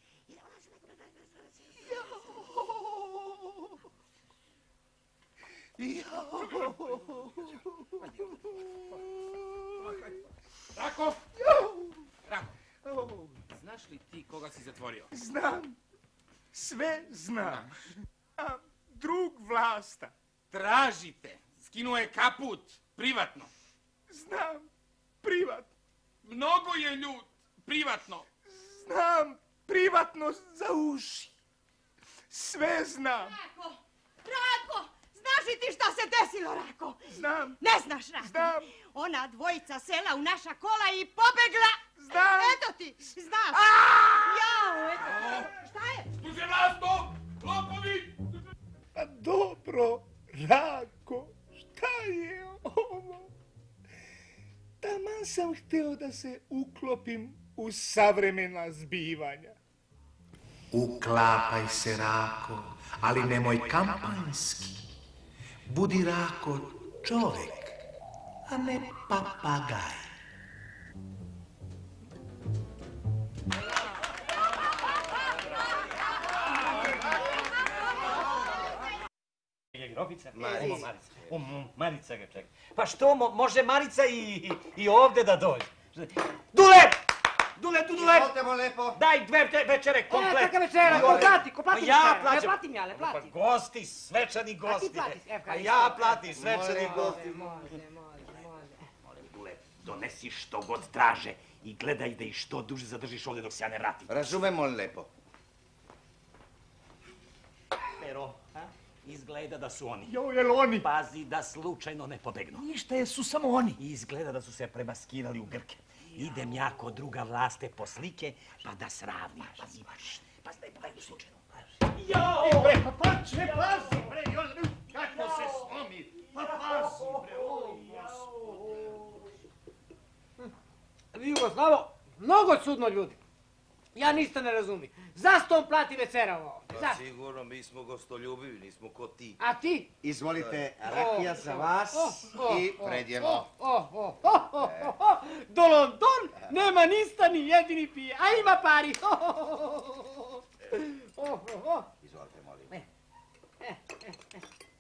Speaker 5: Rako! Rako! Znaš li ti koga si zatvorio?
Speaker 1: Znam. Sve znam. A drug vlasta.
Speaker 5: Tražite. Skinuo je kaput. Privatno.
Speaker 1: Znam. Privatno.
Speaker 5: Mnogo je ljud. Privatno.
Speaker 1: Znam. Privatno za uši. Sve znam.
Speaker 2: Rako, Rako, znaš li ti šta se desilo, Rako?
Speaker 1: Znam.
Speaker 2: Ne znaš, Rako?
Speaker 1: Znam.
Speaker 2: Ona dvojica sela u naša kola i pobegla.
Speaker 1: Znam.
Speaker 2: Eto ti, znaš. Jao, eto. Šta je?
Speaker 5: Spuže vlasto! Lopovi!
Speaker 1: Pa dobro, Rako, šta je ovo? Taman sam htio da se uklopim u savremena zbivanja.
Speaker 13: Uklapaj se, Rako, ali nemoj kampanjski. Budi, Rako, čovek, a ne papagaj.
Speaker 11: Grofica?
Speaker 9: Marica.
Speaker 11: O, Marica. O, Marica ga čeka. Pa što, mo, može Marica i, i, i ovdje da dođe? Dule! Dule, tu Dule!
Speaker 9: Izvolite mu lepo.
Speaker 11: Daj dve te večere komplet.
Speaker 2: E, kakve večere? Ko plati, ko plati
Speaker 11: Pa ja
Speaker 2: večere?
Speaker 11: plaćam.
Speaker 2: Ne platim ja, ne platim.
Speaker 11: Pa gosti, svečani gosti.
Speaker 2: A ti platiš, evo,
Speaker 11: A ja platim, svečani
Speaker 9: Molim,
Speaker 11: gosti.
Speaker 2: Može, može, može.
Speaker 6: Molim, Dule, donesi što god traže i gledaj da ih što duže zadržiš ovdje dok se ja ne vratim.
Speaker 9: Razumem, molim lepo.
Speaker 6: Pero, a? Izgleda da su oni.
Speaker 1: Jo, jel oni?
Speaker 6: Pazi da slučajno ne pobegnu.
Speaker 11: Ništa, jesu samo oni.
Speaker 6: Izgleda da su se premaskirali u Grke. Idem ja kod druga vlaste po slike, pa da sravnim. Pazi, baš, pazi da je pobegnu slučajno.
Speaker 11: Jao! Bre, pa pači, ne pazi, bre, kako se slomi. Pa pazi, bre, o,
Speaker 14: Jugoslavo, mnogo čudno ljudi. Ja ništa ne razumim. Zašto on plati večera ovo?
Speaker 9: Pa
Speaker 14: Zašto?
Speaker 9: sigurno, mi smo gostoljubivi, nismo ko ti.
Speaker 14: A ti?
Speaker 9: Izvolite, rakija za vas i predjelo.
Speaker 14: O, o, o, o, o, o, do London nema ništa ni jedini pije, a ima pari. O, o, o, o.
Speaker 9: Izvolite, molim.
Speaker 14: E, e, e, e.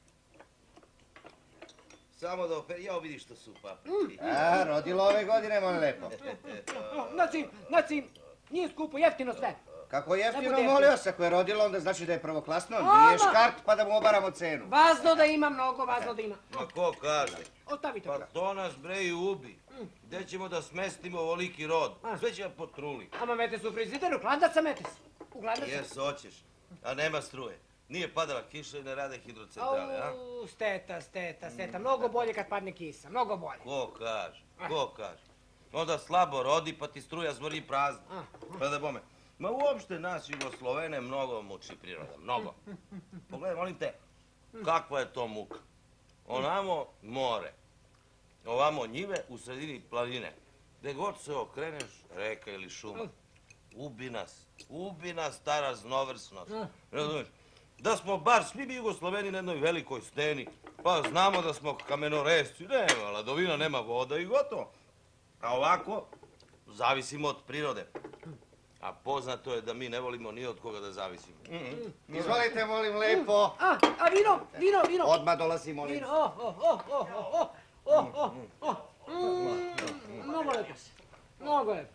Speaker 9: Samo da opet, ja vidiš što su paprike.
Speaker 15: A, rodilo ove godine, molim lepo.
Speaker 14: Znači, znači, nije skupo, jeftino sve.
Speaker 15: Kako jeftino,
Speaker 14: Ne bude
Speaker 15: molio
Speaker 14: jeftino.
Speaker 15: se, ako je rodilo, onda znači da je prvoklasno.
Speaker 14: Ama.
Speaker 15: Nije škart pa da mu obaramo cenu.
Speaker 14: Važno da ima mnogo, važno da ima.
Speaker 9: Ma ko kaže?
Speaker 14: Ostavi to.
Speaker 9: Pa to nas bre i ubi. Gdje ćemo da smestimo ovoliki rod? Sve će potruli.
Speaker 14: Ama mete su u frižideru, hladnaca mete su. U hladnaca.
Speaker 9: Jes, hoćeš. A nema struje. Nije padala kiša i ne rade hidrocentrale, a?
Speaker 14: Au, steta, steta, steta. Mnogo bolje kad padne kisa, mnogo bolje.
Speaker 9: Ko kaže, ko kaže? Onda slabo rodi pa ti struja zvori prazna. Pa da bome. Ma uopšte nas Jugoslovene mnogo muči priroda, mnogo. Pogledaj, molim te, kakva je to muka? Onamo more, ovamo njive u sredini planine. Gde god se okreneš, reka ili šuma. Ubi nas, ubi nas ta raznovrsnost. Razumiješ? Da smo bar svi mi Jugosloveni na jednoj velikoj steni, pa znamo da smo kamenoresci, nema ladovina, nema voda i gotovo. A ovako, zavisimo od prirode. A poznato je da mi ne volimo ni od koga da zavisimo.
Speaker 15: Izvolite, molim, lepo.
Speaker 14: A, a vino, vino, vino.
Speaker 15: Odmah dolazi, molim.
Speaker 14: Vino, oh, oh, oh, oh, oh, oh, oh, oh. Mm, mnogo lepo se, mnogo lepo.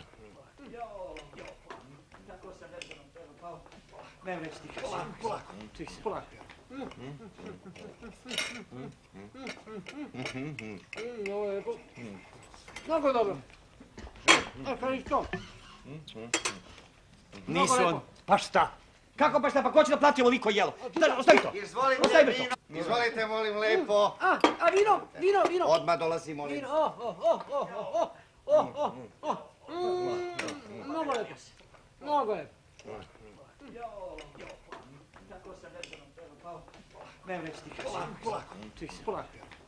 Speaker 3: Ne, već ti kaži.
Speaker 14: Polako, polako. Polako. Mnogo lepo. Mnogo dobro. E, kad je to?
Speaker 11: Nisu on... Pa šta? Kako pa šta? Pa ko će da plati ovoliko jelo? Ostavi to!
Speaker 15: Izvolite,
Speaker 11: Ostavi to!
Speaker 15: vino. Izvolite, molim, lepo.
Speaker 14: A, a vino, vino, vino.
Speaker 15: Odmah dolazi, molim.
Speaker 14: Vino, oh, oh, oh, oh, oh, oh, oh, oh. Mm, mnogo lepo se, mnogo lepo.
Speaker 3: Ne, već ti kaži.
Speaker 14: Polako, polako.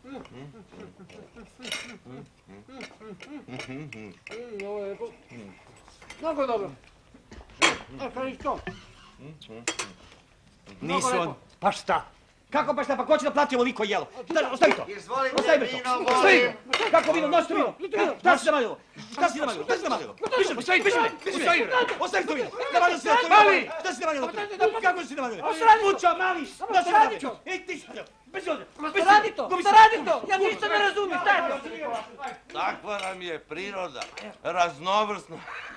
Speaker 14: Mnogo lepo. Mnogo dobro. E, kad je to?
Speaker 11: Nisu on... Pa šta? Kako pa šta? Pa ko će da plati ovoliko jelo? Ostavi to!
Speaker 15: Izvolite, vino, molim.
Speaker 11: Ostavi! Kako vino? Nosi to vino! Šta si namalilo? Šta si namalilo? Šta si namalilo? Piši mi, piši mi, piši mi! Ostavi to vino! Namalilo si na to vino! Mali! Šta si namalilo? Kako si namalilo? Mučo, mali! Nosi radi to! Ej, ti si to! Beži ovdje!
Speaker 14: Šta radi to? Šta radi to? Ja ništa ne razumijem, šta je to?
Speaker 9: Takva nam je priroda, raznovrsna.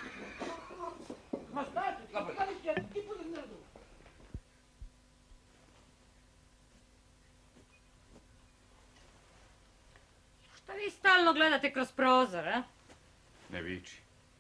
Speaker 14: Ma šta je to? Šta je to? Ti put ne razumijem.
Speaker 8: Šta vi stalno gledate kroz prozor, a?
Speaker 5: Ne viči.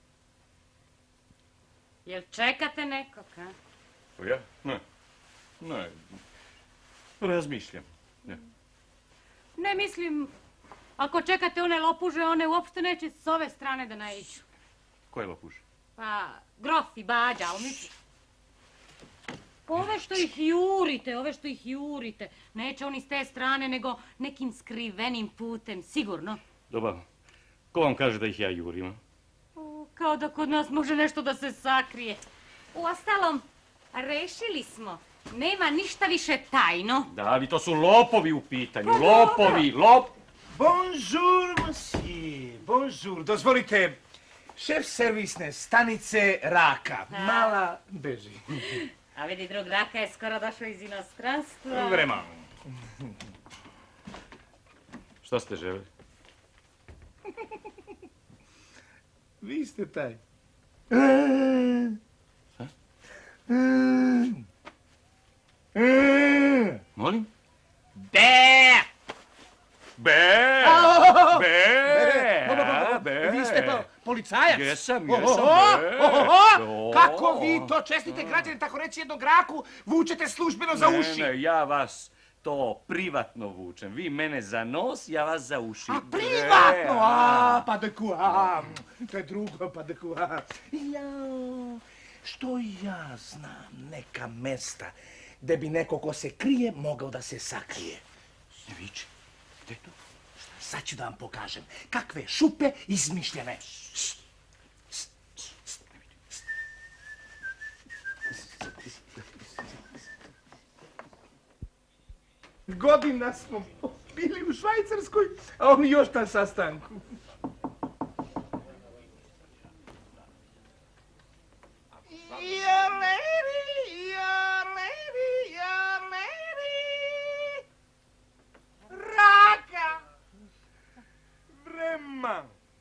Speaker 8: Jel čekate nekog, a?
Speaker 5: O ja? Ne. Ne. Razmišljam. Ne.
Speaker 8: Ne mislim, ako čekate one lopuže, one uopšte neće s ove strane da naiđu.
Speaker 5: Koje lopuže?
Speaker 8: Pa, grof i bađa, ali mislim... Ove što ih jurite, ove što ih jurite, neće oni s te strane, nego nekim skrivenim putem, sigurno.
Speaker 5: Dobro. Ko vam kaže da ih ja jurim?
Speaker 8: O, kao da kod nas može nešto da se sakrije. Uostalom, rešili smo. Nema ništa više tajno.
Speaker 5: Da, ali to su lopovi u pitanju. Lopovi, lop...
Speaker 1: Bonjour, monsieur. Bonjour. Dozvolite, šef servisne stanice Raka. Mala beži.
Speaker 8: A vidi, drug Raka je skoro došao iz inostranstva.
Speaker 5: Vrema. Šta ste želi?
Speaker 1: Vi ste taj.
Speaker 5: Šta? Molim?
Speaker 1: Be!
Speaker 5: Be! Be! Be!
Speaker 3: Vi ste pa policajac?
Speaker 5: Jesam,
Speaker 3: Ohoho,
Speaker 5: jesam, be!
Speaker 3: ohoho, kako vi to, čestite građani, tako reći jednog Raku, vučete službeno za uši?
Speaker 5: Ne, ne, ja vas to privatno vučem. Vi mene za nos, ja vas za uši.
Speaker 3: A privatno?
Speaker 1: A, pa da kuha. To je drugo, pa da kuha. Ja, što ja znam neka mesta gde bi neko ko se krije mogao da se sakrije.
Speaker 5: Ne viči. Gde je to?
Speaker 1: Sad ću da vam pokažem kakve šupe izmišljene. Godina smo bili u Švajcarskoj, a oni još na sastanku. Your lady, your lady, your lady. Raka! Vrema!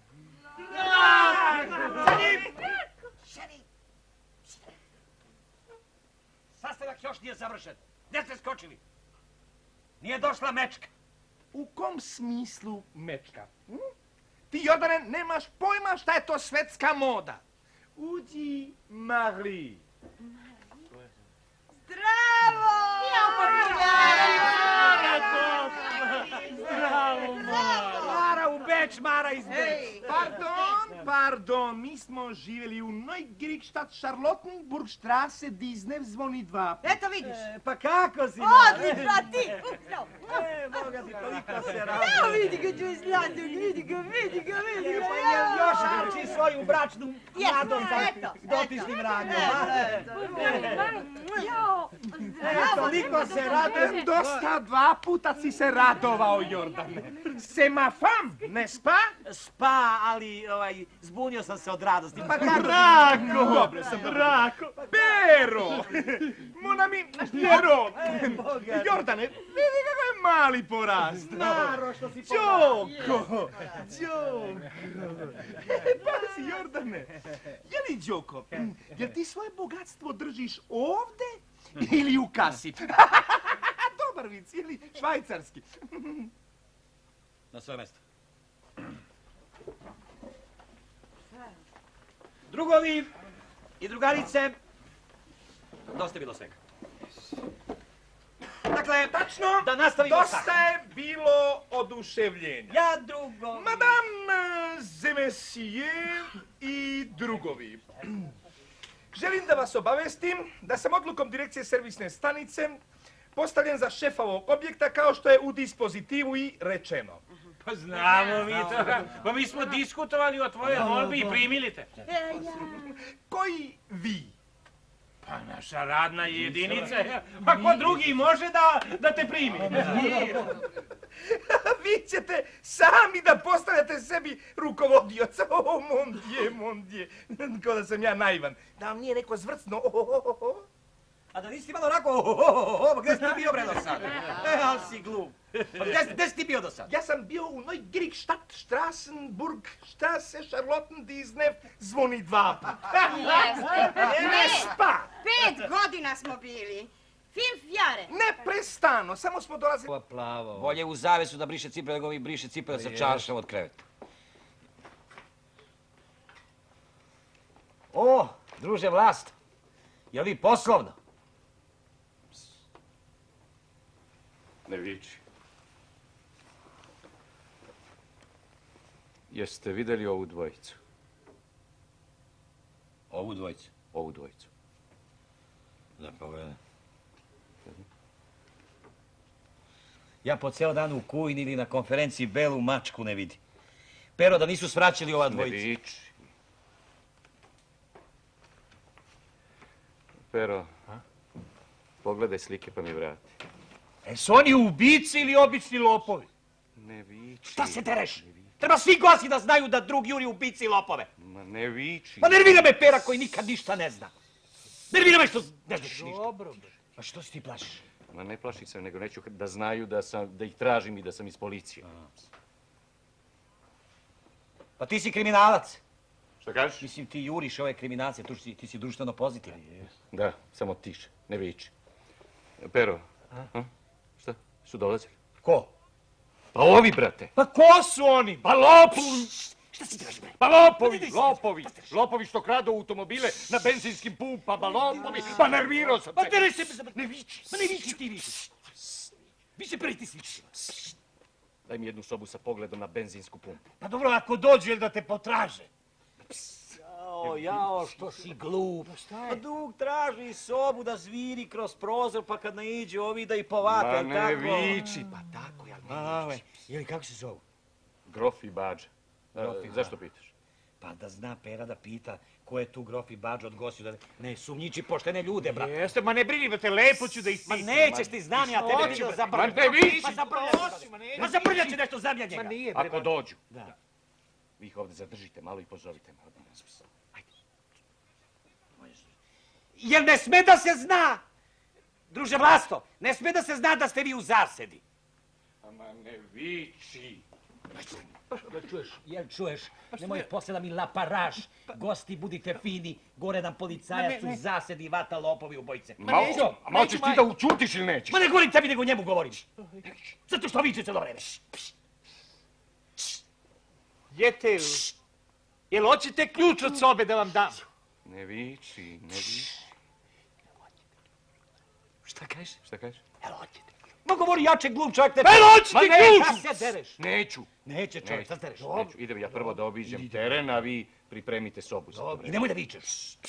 Speaker 11: Sastanak još nije završen. Gdje ste skočili? Nije došla mečka.
Speaker 1: U kom smislu mečka? Hm? Ti, Jordane, nemaš pojma šta je to svetska moda. Uđi, Marie.
Speaker 2: Zdravo!
Speaker 3: krečmara iz
Speaker 1: Ej, pardon, pardon, mi smo živjeli u Neugierstadt Charlottenburgstraße, Disnev zvoni dva.
Speaker 2: Eto vidiš.
Speaker 3: E, pa kako si?
Speaker 2: Odlično, ti.
Speaker 3: E, Boga ti, toliko se radi.
Speaker 2: Evo vidi ga, tu je Zlatog, vidi ga, vidi ga, vidi ga.
Speaker 3: Pa jel još nači svoju bračnu mladom sa dotičnim radnjom? E, toliko se radujem.
Speaker 1: Dosta dva puta si se radovao, Jordane. Semafam, ne spa?
Speaker 3: Spa, ali ovaj, zbunio sam se od radosti. Pa kako?
Speaker 1: Rako! Dobro sam, Rako. Pero! Monami, Pero! Jordane, vidi kako je mali porast.
Speaker 3: Naro što si
Speaker 1: Đoko! Đoko! Pazi, Jordane, je li Đoko, jel ti svoje bogatstvo držiš ovde ili u kasi? Dobar vic, ili švajcarski.
Speaker 11: Na svoje mjesto.
Speaker 3: Drugovi i drugarice,
Speaker 11: Dosta je bilo svega.
Speaker 3: dakle,
Speaker 1: Tačno,
Speaker 3: da nastavimo
Speaker 1: dosta
Speaker 3: tako.
Speaker 1: je bilo oduševljenja.
Speaker 3: Ja drugo.
Speaker 1: Madame, zemesije i drugovi. Želim da vas obavestim da sam odlukom direkcije servisne stanice postavljen za šefa ovog objekta kao što je u dispozitivu i rečeno.
Speaker 5: Pa znamo mi to. Pa mi smo diskutovali o tvojoj molbi i primili te.
Speaker 1: Koji vi?
Speaker 5: Pa naša radna jedinica. Pa ko drugi može da, da te primi?
Speaker 1: Vi ćete sami da postavljate sebi rukovodioca. O, mondje, mondje. Kao da sam ja naivan. Da vam nije neko zvrcno.
Speaker 3: A da nisi ti malo onako, ohohoho, gdje si ti bio bre do sad? E, ali si glup. Pa gdje si ti bio do sad?
Speaker 1: Ja sam bio u Neugierstadt Strassenburg, Strasse, Charlotten, Disnev, zvoni dva. Ne spa!
Speaker 2: Pet godina smo bili. Film fjare.
Speaker 1: Neprestano, samo smo dolazili...
Speaker 11: Ovo plavo.
Speaker 6: Bolje u zavesu da briše cipele nego vi briše cipele sa čaršav od kreveta. O, druže Vlasto, je li poslovno?
Speaker 7: Ne viči. Jeste vidjeli ovu dvojicu?
Speaker 6: Ovu dvojicu?
Speaker 7: Ovu dvojicu.
Speaker 6: Da pogledam. Ja po ceo dan u kujni ili na konferenciji belu mačku ne vidi. Pero, da nisu svraćali ova dvojica.
Speaker 7: Ne viči. Pero, pogledaj slike pa mi vrati.
Speaker 11: E, su oni ubici ili obični lopovi?
Speaker 7: Ne viči.
Speaker 11: Šta se tereš? Treba svi glasi da znaju da drug juri ubici i lopove.
Speaker 7: Ma ne viči.
Speaker 11: Ma nervira me Pera koji nikad ništa ne zna. Nervira me što ne znaš ništa.
Speaker 7: Dobro.
Speaker 11: Ma što se ti plašiš?
Speaker 7: Ma ne plašim se, nego neću da znaju da, sam, da ih tražim i da sam iz policije.
Speaker 6: Pa ti si kriminalac.
Speaker 7: Šta kažeš?
Speaker 6: Mislim, ti juriš ove kriminalce, tu si, ti si društveno pozitivan.
Speaker 7: Da, samo tiše, ne viči. Pero, a? Šta? Su dolazili?
Speaker 11: Ko?
Speaker 7: Pa ovi, brate.
Speaker 11: Pa ko su oni? Pa lopovi!
Speaker 6: Šta si traži, bre?
Speaker 7: Pa lopovi, lopovi, lopovi što kradu automobile na benzinskim pumpama, lopovi, pa nervirao sam
Speaker 11: Pa
Speaker 7: se.
Speaker 11: tereš se, ne viči, ma ne viči ti više. Vi se pritisniš.
Speaker 7: Daj mi jednu sobu sa pogledom na benzinsku pumpu.
Speaker 11: Pa dobro, ako dođu, jel da te potraže?
Speaker 6: Jao, jao, što si glup. Pa Dug traži sobu da zviri kroz prozor, pa kad naiđe ovi da ih povate,
Speaker 7: Ma
Speaker 6: jel
Speaker 7: ne
Speaker 6: tako?
Speaker 7: viči,
Speaker 6: pa tako, jel ne viči. Jeli, kako se zovu?
Speaker 7: Grof i Bađa.
Speaker 6: Grof i
Speaker 7: Zašto pitaš?
Speaker 6: Pa da zna Pera da pita ko je tu Grof i Bađa od gostiju, da ne sumnjiči poštene ljude, brate.
Speaker 11: Jeste, ma ne brini, brate, lepo ću da ih
Speaker 6: Ma
Speaker 11: pitam.
Speaker 6: nećeš ti, znam ja tebe,
Speaker 11: Hoću,
Speaker 6: vidio
Speaker 11: bre.
Speaker 6: zabrljati.
Speaker 11: Ma ne viči.
Speaker 6: Ma zabrljati. Ma zabrljati će nešto zamlja njega.
Speaker 11: Ma nije, bre.
Speaker 7: Ako dođu,
Speaker 6: Da.
Speaker 7: vi ih ovdje zadržite malo i pozovite me.
Speaker 11: Jel ne sme da se zna? Druže Vlasto, ne sme da se zna da ste vi u zasedi.
Speaker 7: Ma ne viči.
Speaker 6: Da čuješ, jel čuješ? Nemoj posle da mi laparaš. Gosti, budite fini. Gore nam policajac u zasedi, vata lopovi ubojice.
Speaker 7: Malo, a malo ćeš ti da učutiš ili nećeš?
Speaker 6: Ma ne govorim tebi, nego njemu govorim. Zato što viče cijelo vreme.
Speaker 11: Jete li? Jel hoćete ključ od sobe da vam dam?
Speaker 7: Ne viči, ne viči.
Speaker 6: Šta kažeš?
Speaker 7: Šta kažeš?
Speaker 11: Jel hoćete ključ?
Speaker 3: Ma govori jače, glup čovjek te...
Speaker 7: Pero, hoći
Speaker 3: Ma
Speaker 7: ti
Speaker 3: ne,
Speaker 7: ključ!
Speaker 3: šta se dereš?
Speaker 7: Neću.
Speaker 3: Neće čovjek, šta se dereš?
Speaker 7: Neću, idem ja prvo da obiđem teren, a vi pripremite sobu za to.
Speaker 3: I nemoj da vičeš.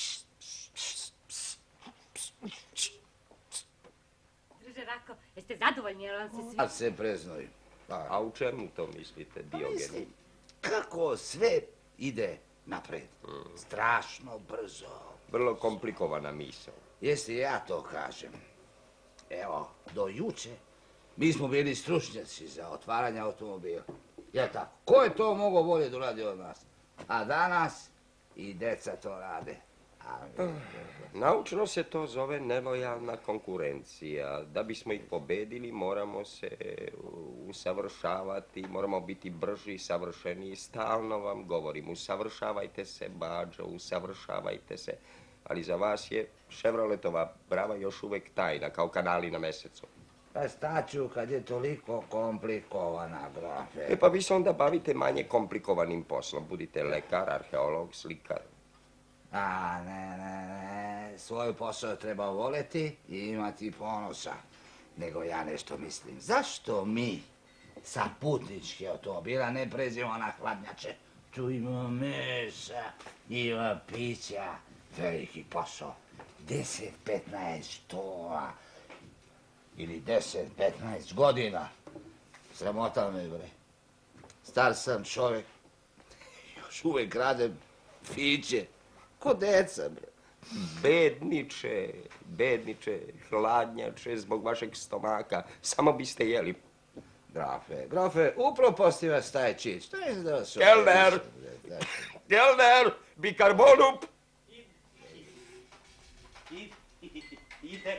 Speaker 8: Druže Rako, jeste zadovoljni jer vam se svi...
Speaker 10: A se preznoj.
Speaker 9: A u čemu to mislite, Diogeni?
Speaker 12: Mislim, kako sve ide napred. Strašno brzo.
Speaker 9: Vrlo komplikovana misao.
Speaker 12: Jesi ja to kažem. Evo, do juče mi smo bili stručnjaci za otvaranje automobila. Jel tako? Ko je to mogao bolje da uradi od nas? A danas i deca to rade.
Speaker 9: Naučno se to zove nelojalna konkurencija. Da bismo ih pobedili moramo se usavršavati, moramo biti brži, savršeniji. Stalno vam govorim, usavršavajte se, Bađo, usavršavajte se. Ali za vas je Chevroletova brava još uvek tajna, kao kanali na mesecu.
Speaker 12: Pa staću kad je toliko komplikovana, grafe.
Speaker 9: E pa vi se onda bavite manje komplikovanim poslom. Budite lekar, arheolog, slikar.
Speaker 12: A, ne, ne, ne, svoj posao treba voleti i imati ponosa. Nego ja nešto mislim, zašto mi sa putničke automobila ne pređemo na hladnjače? Tu ima mesa, ima pića, veliki posao. deset petnaest tona ili deset petnaest godina. Sramota me, bre. Star sam čovjek, još uvijek radem piće. Ko deca, bre.
Speaker 9: Bedniče, bedniče, hladnjače, zbog vašeg stomaka. Samo biste jeli.
Speaker 12: Grafe, grafe, uproposti vas taj čić. To je da su...
Speaker 9: Kelner! Kelner! Bikarbonup!
Speaker 6: Ide...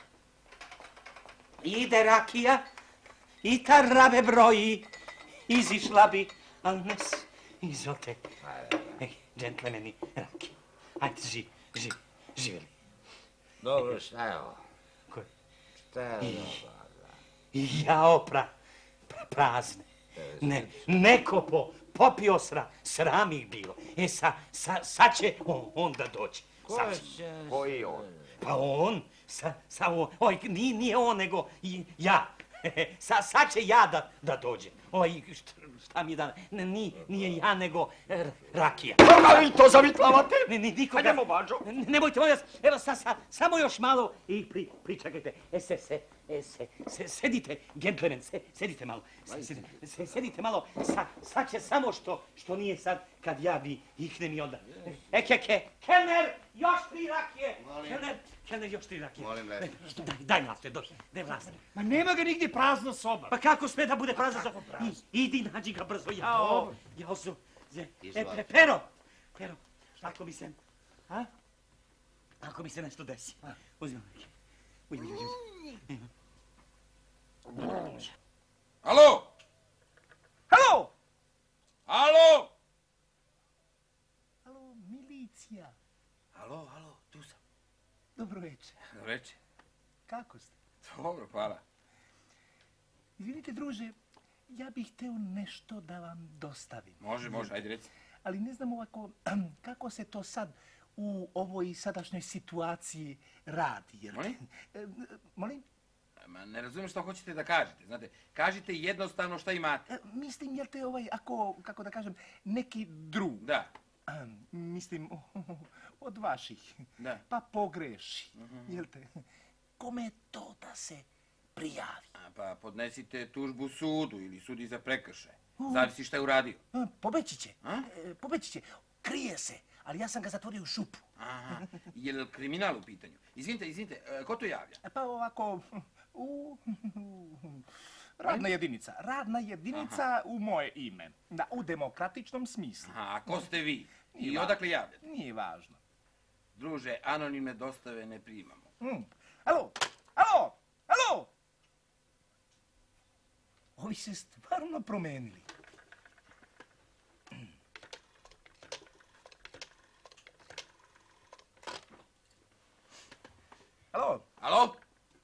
Speaker 6: Ide rakija i ta rabe broji. Izišla bi, al ne s... Izvolite. Ej, džentlemeni, rakija. Ajde, živ, živ, živjeli.
Speaker 12: Dobro, šta je ovo?
Speaker 6: Koje?
Speaker 12: Šta je ovo?
Speaker 6: Jao, pra, pra, prazne. Ne, neko po, popio sra, sram ih bilo. E, sa, sa, sad će on, on da dođe. Sad će.
Speaker 9: Koji on?
Speaker 6: Pa on, sa, sa on, oj, nije, nije on, nego i ja. Sa, sad će ja da, da dođem. Oj, šta, šta mi da, ne, nije, nije ja, nego r, rakija.
Speaker 7: Koga vi to zavitlavate?
Speaker 6: Ne, ni, nikoga.
Speaker 7: Hajdemo, Bađo.
Speaker 6: Ne, nemojte, molim vas, evo, sa, sa, samo još malo i pri, pričakajte. E, se, se, e, se, se, sedite, gentlemen, se, sedite malo. Se, sedite, se, sedite malo, sa, sad će samo što, što nije sad, kad ja bi ihnem i onda. E, ke, ke, Kelner, još tri rakije. Kelner, Kelner, još tri rakije.
Speaker 12: Molim, lepo.
Speaker 6: Daj, daj vlaste, doj, daj vlaste.
Speaker 4: Ma nema ga nigdje prazna soba.
Speaker 6: Pa kako sme da bude prazna soba? I, idi, nađi ga brzo, jao, jao su. E, e, Pero, Pero, ako mi se, a? Ako mi se nešto desi, uzmem neke. Uzmem, uzmem.
Speaker 16: Alo?
Speaker 3: Halo!
Speaker 16: Alo?
Speaker 3: Halo, milicija.
Speaker 16: Alo, alo, tu sam.
Speaker 3: Dobro večer.
Speaker 16: Dobro večer.
Speaker 3: Kako ste?
Speaker 16: Dobro, hvala.
Speaker 3: Izvinite, druže, ja bih hteo nešto da vam dostavim.
Speaker 16: Može, može, ajde reci.
Speaker 3: Ali ne znam ovako, kako se to sad u ovoj sadašnjoj situaciji radi. Jer...
Speaker 16: Molim?
Speaker 3: E, molim?
Speaker 16: Ma ne razumijem što hoćete da kažete, znate. Kažite jednostavno šta imate.
Speaker 3: E, mislim, jel te ovaj, ako, kako da kažem, neki drug.
Speaker 16: Da.
Speaker 3: Mislim, od vaših.
Speaker 16: Da.
Speaker 3: Pa pogreši,
Speaker 16: Mhm.
Speaker 3: jel te? Kome je to da se prijavi?
Speaker 16: A, pa podnesite tužbu sudu ili sudi za prekršaj. Zavisi šta je uradio.
Speaker 3: A, Pobeći će,
Speaker 16: A?
Speaker 3: e, pobeći će. Krije se, ali ja sam ga zatvorio u šupu.
Speaker 16: Aha, je li kriminal u pitanju? Izvinite, izvinite, e, ko to javlja?
Speaker 3: E, Pa ovako, u... Radna jedinica. Radna jedinica u moje ime. Da, u demokratičnom smislu.
Speaker 16: Aha, a ko ste vi?
Speaker 3: Nije
Speaker 16: I
Speaker 3: važno.
Speaker 16: odakle javljate?
Speaker 3: Nije važno.
Speaker 16: Druže, anonimne dostave ne primamo.
Speaker 3: Mm. Alo, alo, alo! Ovi se stvarno promenili. Alo?
Speaker 16: Alo?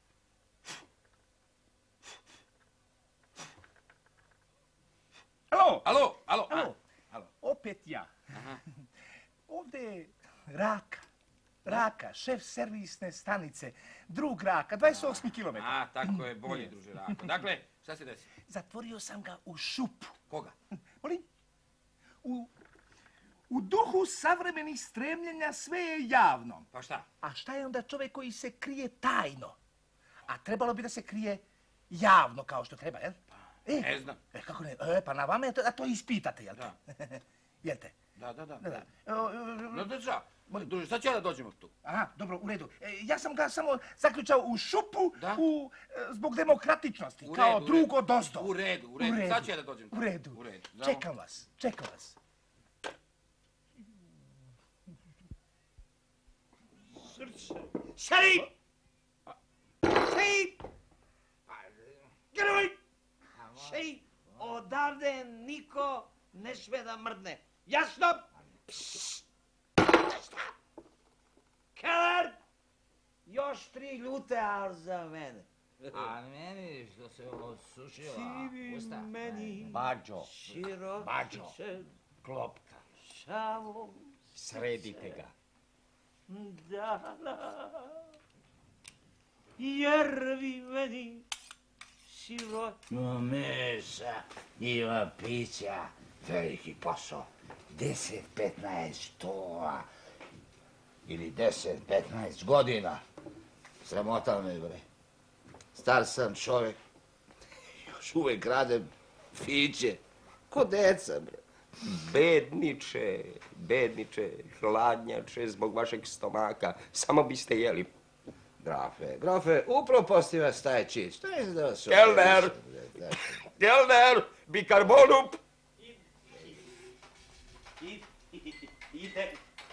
Speaker 3: Alo?
Speaker 16: Alo, alo,
Speaker 3: Alo?
Speaker 16: alo.
Speaker 3: Opet ja.
Speaker 16: Aha.
Speaker 3: Ovdje je Raka.
Speaker 1: Raka, šef servisne stanice, drug Raka, dvadeset osmi kilometar.
Speaker 16: A, tako je bolje, druže Rako. Dakle, šta se desi?
Speaker 1: Zatvorio sam ga u šupu.
Speaker 16: Koga?
Speaker 1: Molim? U, u duhu savremenih stremljenja sve je javno.
Speaker 16: Pa šta?
Speaker 1: A šta je onda čovjek koji se krije tajno? A trebalo bi da se krije javno kao što treba, jel? E,
Speaker 16: Ne znam.
Speaker 1: E, kako ne? E, pa na vama je to, da to ispitate, jel te? Jel te?
Speaker 16: Da, da, da.
Speaker 1: Da, da.
Speaker 16: No, da, šta? Druže, sad ću ja da dođem tu.
Speaker 1: Aha, dobro, u redu. E, ja sam ga samo zaključao u šupu u, e, zbog demokratičnosti,
Speaker 16: U
Speaker 1: kao
Speaker 16: redu, u
Speaker 1: drug
Speaker 16: redu.
Speaker 1: od ozdo.
Speaker 16: U redu, u redu. Sad ću ja da dođem tu.
Speaker 1: U redu.
Speaker 16: U redu. Zdravo.
Speaker 1: Čekam vas, čekam vas.
Speaker 3: Srce. Šerif! Šerif! Groj! Šerif, odavde niko ne sme da mrdne. Jasno? Keller! Još tri ljute, al za mene.
Speaker 12: A meni što se osušila
Speaker 3: Ti
Speaker 12: usta.
Speaker 3: meni
Speaker 12: Bađo.
Speaker 3: široki
Speaker 12: Bađo.
Speaker 3: se
Speaker 12: Klopka.
Speaker 3: šavom
Speaker 12: Sredite ga.
Speaker 3: da, da. Jer vi meni široki.
Speaker 12: No mesa, ima pića, veliki posao. Deset, petnaest tona. Ili deset, petnaest godina. Sramota me, bre. Star sam čovjek. Još uvijek radem fiće. Ko deca, bre.
Speaker 10: Bedniče, bedniče, hladnjače, zbog vašeg stomaka. Samo biste jeli.
Speaker 12: Grafe, grafe, uproposti vas taj čist. To je da su...
Speaker 10: Kelner! Kelner! Bikarbonum!
Speaker 6: Ide,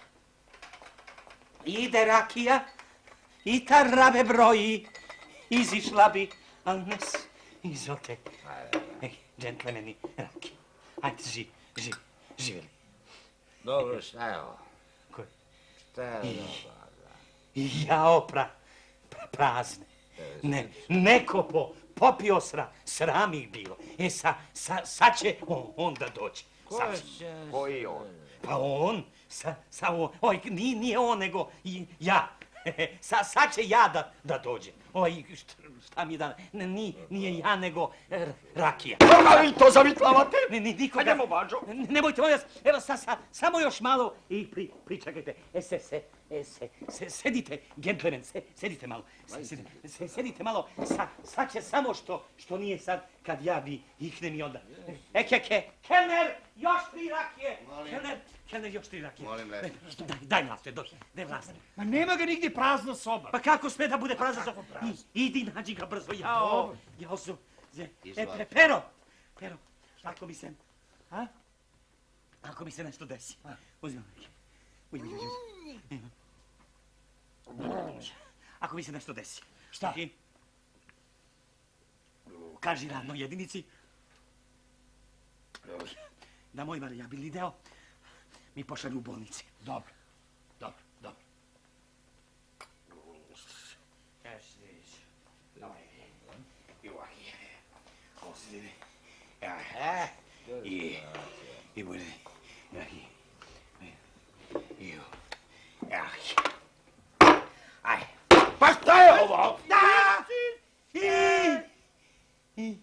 Speaker 6: ide rakija i ta rabe broji. Izišla bi, al ne s... Izvolite. Ej, džentlemeni, rakija. Ajde, živ, živ, živjeli.
Speaker 12: Dobro, šta je ovo?
Speaker 6: Koje?
Speaker 12: Šta je
Speaker 6: I-
Speaker 12: ovo?
Speaker 6: Jao, pra, pra, prazne. Ne, neko po, popio sra, sram ih bilo. E, sa, sa, sad će on, on da dođe.
Speaker 12: Ko
Speaker 6: Sad
Speaker 12: će...
Speaker 10: Koji on?
Speaker 6: Pa on, sa, sa on, oj, nije, nije on, nego i ja. Sa, sad će ja da, da dođem. Oj, šta, šta mi da, ne, nije, nije ja, nego e, rakija.
Speaker 10: Koga vi to zavitlavate?
Speaker 6: Ne, ni, nikoga.
Speaker 10: Hajdemo, Bađo.
Speaker 6: Ne, nemojte, molim vas, evo, sa, sa, samo još malo i pri, pričekajte. E, se, se, e, se, se, sedite, gentlemen, se, sedite malo. Se, sedite, se, sedite malo, sa, sad će samo što, što nije sad, kad ja bi ihnem i onda. E, ke, ke, Kelner, još tri rakije. Kelner, Kelner, još tri rakije.
Speaker 12: Molim, lepo.
Speaker 6: Daj, daj vlaste, doj, daj vlaste.
Speaker 4: Ma nema ga nigdje prazna soba.
Speaker 6: Pa kako sme da bude prazna soba? I- Idi, nađi ga brzo, jao, jao su. E,
Speaker 12: Izvoli.
Speaker 6: pe, pero, pero, ako mi se, a? Ako mi se nešto desi, uzmem neke. Uzmem, uzmem, uzmem. Ako mi se nešto desi.
Speaker 4: Šta?
Speaker 6: I- Kaži radnoj jedinici da moj varijabilni deo mi pošalju u bolnici.
Speaker 4: Dobro, dobro, dobro.
Speaker 6: I, i bude, i, i, aj.
Speaker 10: Pa šta je ovo?
Speaker 6: Da! I, i,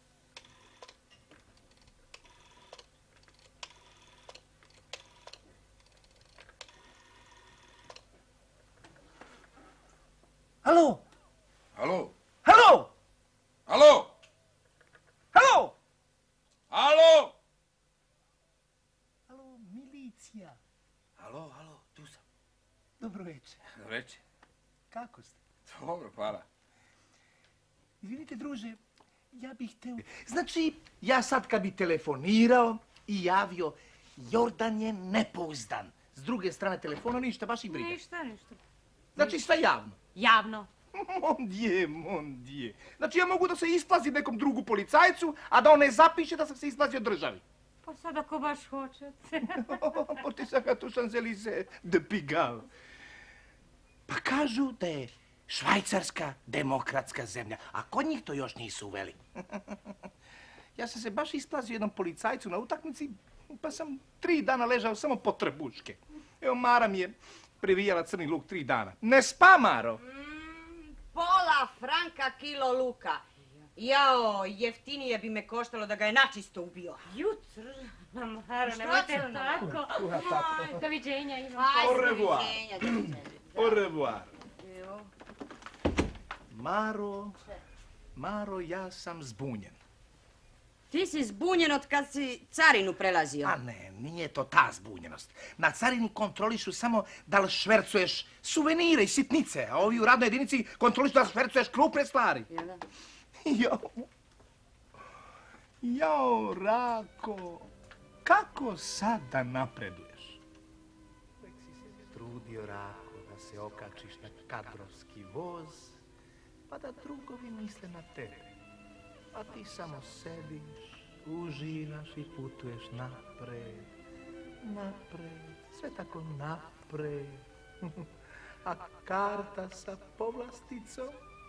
Speaker 1: Halo?
Speaker 16: Halo?
Speaker 1: Halo?
Speaker 16: Halo?
Speaker 1: Halo?
Speaker 16: Halo?
Speaker 1: Halo, milicija.
Speaker 16: Halo, halo, tu sam.
Speaker 1: Dobro večer.
Speaker 16: Reći.
Speaker 1: Kako ste?
Speaker 16: Dobro, hvala.
Speaker 1: Izvinite, druže, ja bih hteo... Znači, ja sad kad bi telefonirao i javio, Jordan je nepouzdan. S druge strane telefona ništa, baš i briga.
Speaker 8: Ništa, ništa.
Speaker 1: Znači, sve javno.
Speaker 8: Javno.
Speaker 1: Mon die, mon die. Znači, ja mogu da se isplazim nekom drugu policajcu, a da on ne zapiše da sam se isplazio državi.
Speaker 8: Pa sad ako baš hoćete.
Speaker 1: Potisaka tu Champs-Élysées de Pigalle. Pa kažu da je Švajcarska demokratska zemlja, a kod njih to još nisu uveli. Ja sam se baš isplazio jednom policajcu na utakmici, pa sam tri dana ležao samo po trbuške. Evo, Mara mi je previjala crni luk tri dana. Ne spa, Maro.
Speaker 17: Pola franka kilo luka. Jao, jeftinije bi me koštalo da ga je načisto ubio.
Speaker 8: Jutro, Maro, nemojte tako. Doviđenja, Ivan.
Speaker 1: Au revoir. Au revoir. Maro, Maro, ja sam zbunjen.
Speaker 17: Ti si zbunjen od kad si carinu prelazio.
Speaker 1: A ne, nije to ta zbunjenost. Na carini kontrolišu samo da li švercuješ suvenire i sitnice, a ovi u radnoj jedinici kontrolišu da li švercuješ krupne stvari. Jao, jao, Rako, kako sad da napreduješ? Uvijek si se trudio, Rako, da se okačiš na kadrovski voz, pa da drugovi misle na tebe. A ti samo sediš, uživaš i putuješ napred, napred, sve tako napred. A karta sa povlasticom?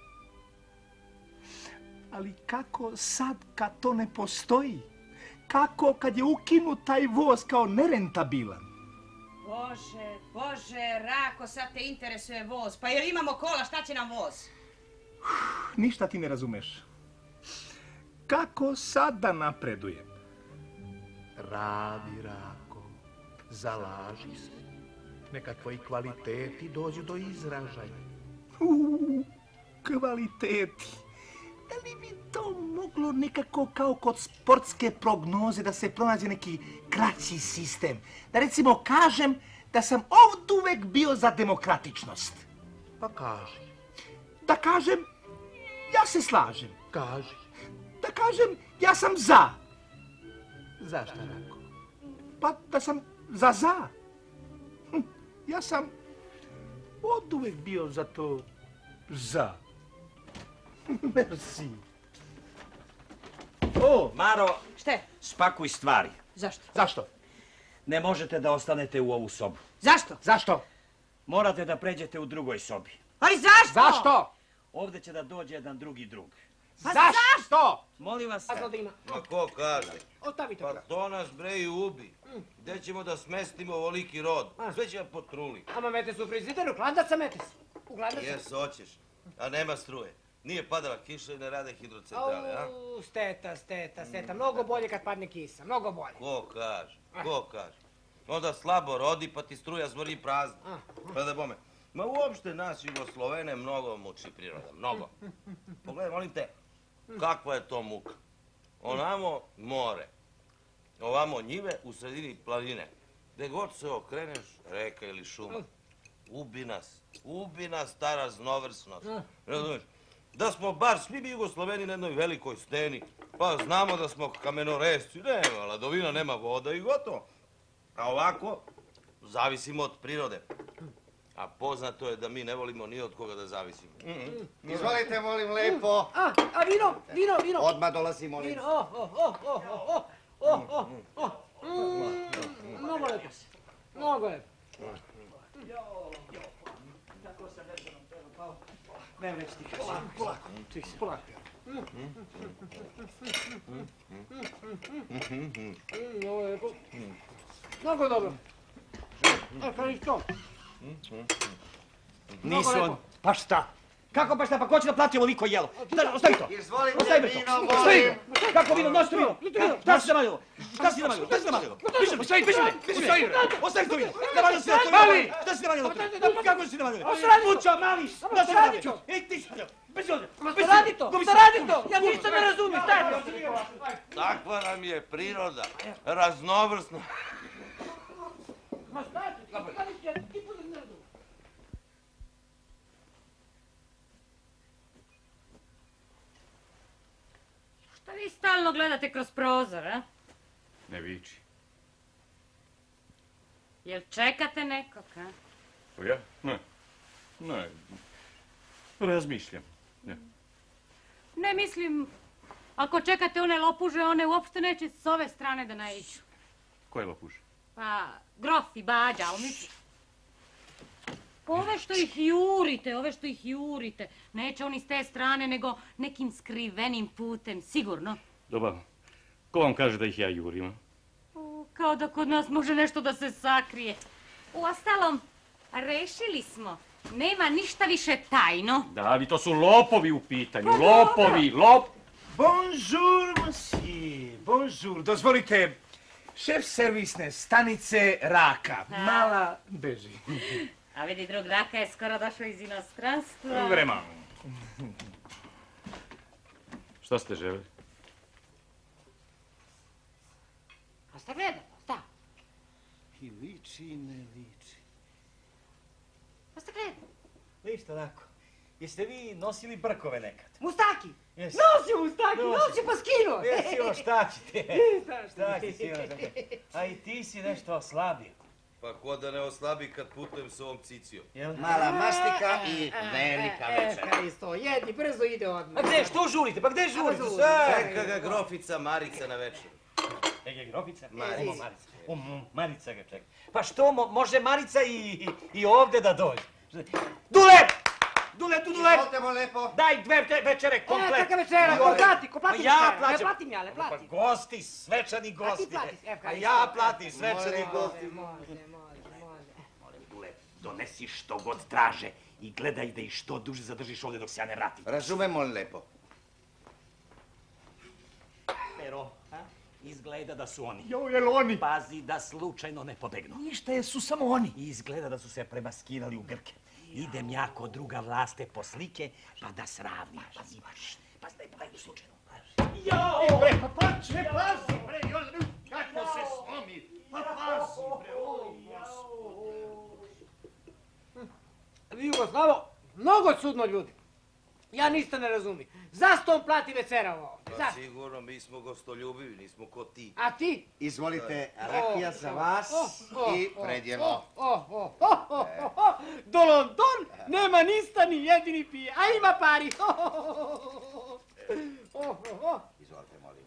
Speaker 1: Ali kako sad kad to ne postoji? Kako kad je ukinut taj voz kao nerentabilan?
Speaker 17: Bože, Bože, Rako, sad te interesuje voz. Pa jer imamo kola, šta će nam voz?
Speaker 1: Ništa ti ne razumeš. Kako sad da napredujem? Radi, Rako, zalaži se. Neka tvoji kvaliteti dođu do izražaja. Uuu, kvaliteti. Da li bi to moglo nekako kao kod sportske prognoze da se pronađe neki kraći sistem? Da recimo kažem da sam oduvek bio za demokratičnost. Pa kaži. Da kažem, ja se slažem. Kaži. Da kažem, ja sam za. Za šta, Rako? Pa da sam za za. Hm, ja sam oduvek bio za to za. Merci.
Speaker 6: O, Maro,
Speaker 17: Šte?
Speaker 6: spakuj stvari.
Speaker 17: Zašto?
Speaker 1: Zašto?
Speaker 6: Ne možete da ostanete u ovu sobu.
Speaker 17: Zašto?
Speaker 1: Zašto?
Speaker 6: Morate da pređete u drugoj sobi.
Speaker 17: Ali zašto?
Speaker 1: Zašto?
Speaker 6: Ovdje će da dođe jedan drugi drug.
Speaker 17: Pa zašto?
Speaker 6: Molim vas.
Speaker 9: Ma ko kaže?
Speaker 14: Ostavi to.
Speaker 9: Pa to nas bre i ubi. Gdje ćemo da smestimo ovoliki rod? Sve će potruli.
Speaker 14: Ama mete su u frižideru, klandaca mete se. U klandaca.
Speaker 9: Jes, hoćeš. A nema struje. Nije padala kiša i ne rade hidrocentrale, a?
Speaker 14: Au, steta, steta, steta. Mnogo bolje kad padne kisa, mnogo bolje.
Speaker 9: Ko kaže? Ko kaže? Onda slabo rodi pa ti struja zvori prazna. Pa da bome. Ma uopšte nas Jugoslovene mnogo muči priroda, mnogo. Pogledaj, molim te, kakva je to muka? Onamo more, ovamo njive u sredini planine. Gde god se okreneš, reka ili šuma. Ubi nas, ubi nas ta raznovrsnost. Razumiješ? Da smo bar svi mi Jugosloveni na jednoj velikoj steni, pa znamo da smo kamenoresci, nema ladovina, nema voda i gotovo. A ovako, zavisimo od prirode. A poznato je da mi ne volimo ni od koga da zavisimo.
Speaker 15: Izvolite, molim, lepo.
Speaker 14: A, a vino, vino, vino.
Speaker 15: Odmah dolazi, molim.
Speaker 14: Vino, oh, oh, oh, oh, oh, oh, oh, oh, oh. Mnogo lepo se, mnogo lepo.
Speaker 3: Kako sam veserom telo pao. Ne već ti kaži. Polako, polako. Čih se. Polako.
Speaker 14: Mnogo lepo. Mnogo dobro. A kada je to?
Speaker 6: Nisu on... Pa šta? Kako pa šta? Pa ko će da plati ovoliko jelo? Ostavi to!
Speaker 15: Izvolite,
Speaker 6: Ostavi to!
Speaker 15: vino,
Speaker 6: Ostavi!
Speaker 15: molim.
Speaker 6: Kako vino? Nosite vino! Šta si namalilo? Šta si namalilo? Šta si namalilo? Piši me, piši me, piši me! Ostavi to vino! Namalilo si na to vino! Mali! Šta si namalilo? Kako si namalilo? Mučo, mali! Šta si namalilo? Ej, ti si namalilo! Beži ovdje!
Speaker 14: Šta radi to? Šta radi to? Ja ništa ne razumijem, šta je to?
Speaker 9: Takva nam je priroda, raznovrsna.
Speaker 14: Ma šta je to? Ti budeš ne razumijem.
Speaker 8: Šta vi stalno gledate kroz prozor, a?
Speaker 5: Ne viči.
Speaker 8: Jel čekate nekog, a?
Speaker 5: Pa ja? Ne. Ne. Razmišljam. Ne.
Speaker 8: Ne mislim, ako čekate one lopuže, one uopšte neće s ove strane da naiđu.
Speaker 5: Koje lopuže?
Speaker 8: Pa, grof i bađa, ali mislim... Ove što ih jurite, ove što ih jurite, neće oni s te strane, nego nekim skrivenim putem, sigurno.
Speaker 5: Dobar, ko vam kaže da ih ja jurim?
Speaker 8: O, kao da kod nas može nešto da se sakrije. Uostalom, rešili smo. Nema ništa više tajno.
Speaker 7: Da, vi to su lopovi u pitanju, lopovi, lop...
Speaker 1: Bonjour, monsieur, bonjour. Dozvolite, šef servisne stanice Raka. Mala beži.
Speaker 8: A vidi, drug Raka je skoro došao iz inostranstva.
Speaker 7: Vrema. Šta ste želi?
Speaker 14: A šta gleda, šta?
Speaker 3: I liči i ne liči.
Speaker 14: A šta gleda?
Speaker 3: Ništa onako. Jeste vi nosili brkove nekad?
Speaker 14: Mustaki!
Speaker 3: Jesi.
Speaker 14: Nosi mustaki, nosi pa skino!
Speaker 3: Jesi, o, šta će ti?
Speaker 14: Šta
Speaker 3: Šta će ti? A i ti si nešto oslabio.
Speaker 9: Pa ko da ne oslabi kad putujem s ovom cicijom?
Speaker 15: Mala mastika i velika večera.
Speaker 14: E, isto, jedni brzo ide odmah.
Speaker 3: Pa gde, što žurite? Pa gde žurite?
Speaker 9: Čeka ga grofica Marica na večer.
Speaker 3: Ege, grofica?
Speaker 9: Marica.
Speaker 3: O, Marica. O, Marica ga čeka. Pa što, mo, može Marica i, i ovde da dođe? Dule! Dule, tu Dule!
Speaker 15: Izvolite mo lepo.
Speaker 3: Daj dve te večere komplet.
Speaker 14: E, kakva večera? Ko plati? Ko plati
Speaker 3: Pa ja
Speaker 14: večera?
Speaker 3: plaćam.
Speaker 14: Ne platim ja, ne platim.
Speaker 3: Pa gosti, svečani
Speaker 14: A
Speaker 3: gosti.
Speaker 14: ti platiš, evo
Speaker 3: A
Speaker 14: kaj.
Speaker 3: ja platim, svečani gosti.
Speaker 14: Može, može, može.
Speaker 6: Molim, Dule, donesi što god traže i gledaj da ih što duže zadržiš ovdje dok se ja ne vratim.
Speaker 15: Razumem, molim lepo.
Speaker 6: Pero, izgleda da su oni.
Speaker 4: Jo, jel oni?
Speaker 6: Pazi da slučajno ne pobegnu.
Speaker 4: Ništa, jesu samo oni.
Speaker 6: Izgleda da su se premaskirali u Grke. Idem ja kod druga Vlaste po slike, pa da sravnim. Pazi, baš. Pazi da je pobegnu slučajno.
Speaker 4: Jao, bre, pa pač, ne pazi, bre, kako se slomi. Pa pazi, bre, o,
Speaker 14: Vi Jugoslavo, mnogo čudno ljudi. Ja ništa ne razumim. Zašto on plati večera ovo?
Speaker 9: Pa
Speaker 14: Zašto?
Speaker 9: sigurno, mi smo gostoljubivi, nismo ko ti.
Speaker 14: A ti?
Speaker 15: Izvolite, rakija za vas i predjelo.
Speaker 14: O, o, o, o, o, o, do London nema ništa ni jedini pije, a ima pari. O, o, o, o.
Speaker 15: Izvolite, molim.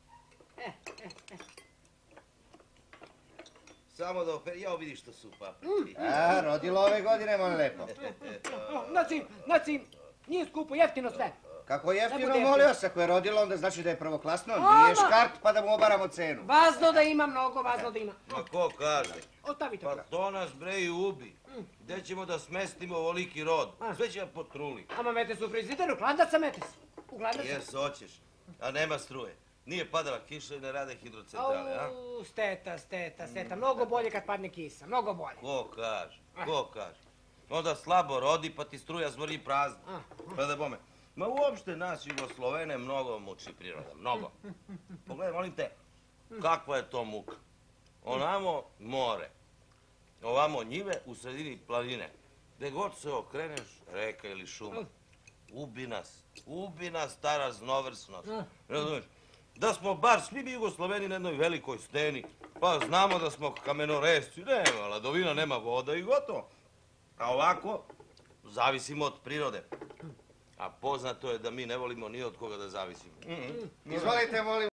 Speaker 9: Samo da opet, ja vidiš što su paprike.
Speaker 15: A, rodilo ove godine, molim lepo.
Speaker 14: Znači, znači, nije skupo, jeftino sve.
Speaker 15: Kako
Speaker 14: Ne
Speaker 15: jeftino,
Speaker 14: bude
Speaker 15: molim
Speaker 14: jeftino.
Speaker 15: vas, ako je rodilo, onda znači da je prvoklasno,
Speaker 14: Ama.
Speaker 15: nije škart pa da mu obaramo cenu.
Speaker 14: Važno da ima mnogo, važno da ima.
Speaker 9: Ma ko kaže?
Speaker 14: Ostavite
Speaker 9: Pa
Speaker 14: to.
Speaker 9: to nas bre i ubi. Gde ćemo da smestimo ovoliki rod? Sve će potruli.
Speaker 14: Ama mete su u frižideru, hladnaca mete se. U hladnaca.
Speaker 9: Jes, hoćeš. A nema struje. Nije padala kiša i ne rade hidrocentrale, a?
Speaker 14: Au, steta, steta, steta. Mnogo bolje kad padne kisa, mnogo bolje.
Speaker 9: Ko kaže? Ko kaže? Onda slabo rodi pa ti struja zvori prazna. Pa da bome. Ma uopšte nas Jugoslovene mnogo muči priroda, mnogo. Pogledaj, molim te, kakva je to muka. Onamo more, ovamo njive u sredini planine. Gde god se okreneš, reka ili šuma. Ubi nas, ubi nas ta raznovrsnost. Razumiješ? Da smo bar svi mi Jugosloveni na jednoj velikoj steni, pa znamo da smo kamenoresci, nema ladovina, nema voda i gotovo. A ovako, zavisimo od prirode. A poznato je da mi ne volimo ni od koga da zavisimo.
Speaker 15: Izvolite, molim.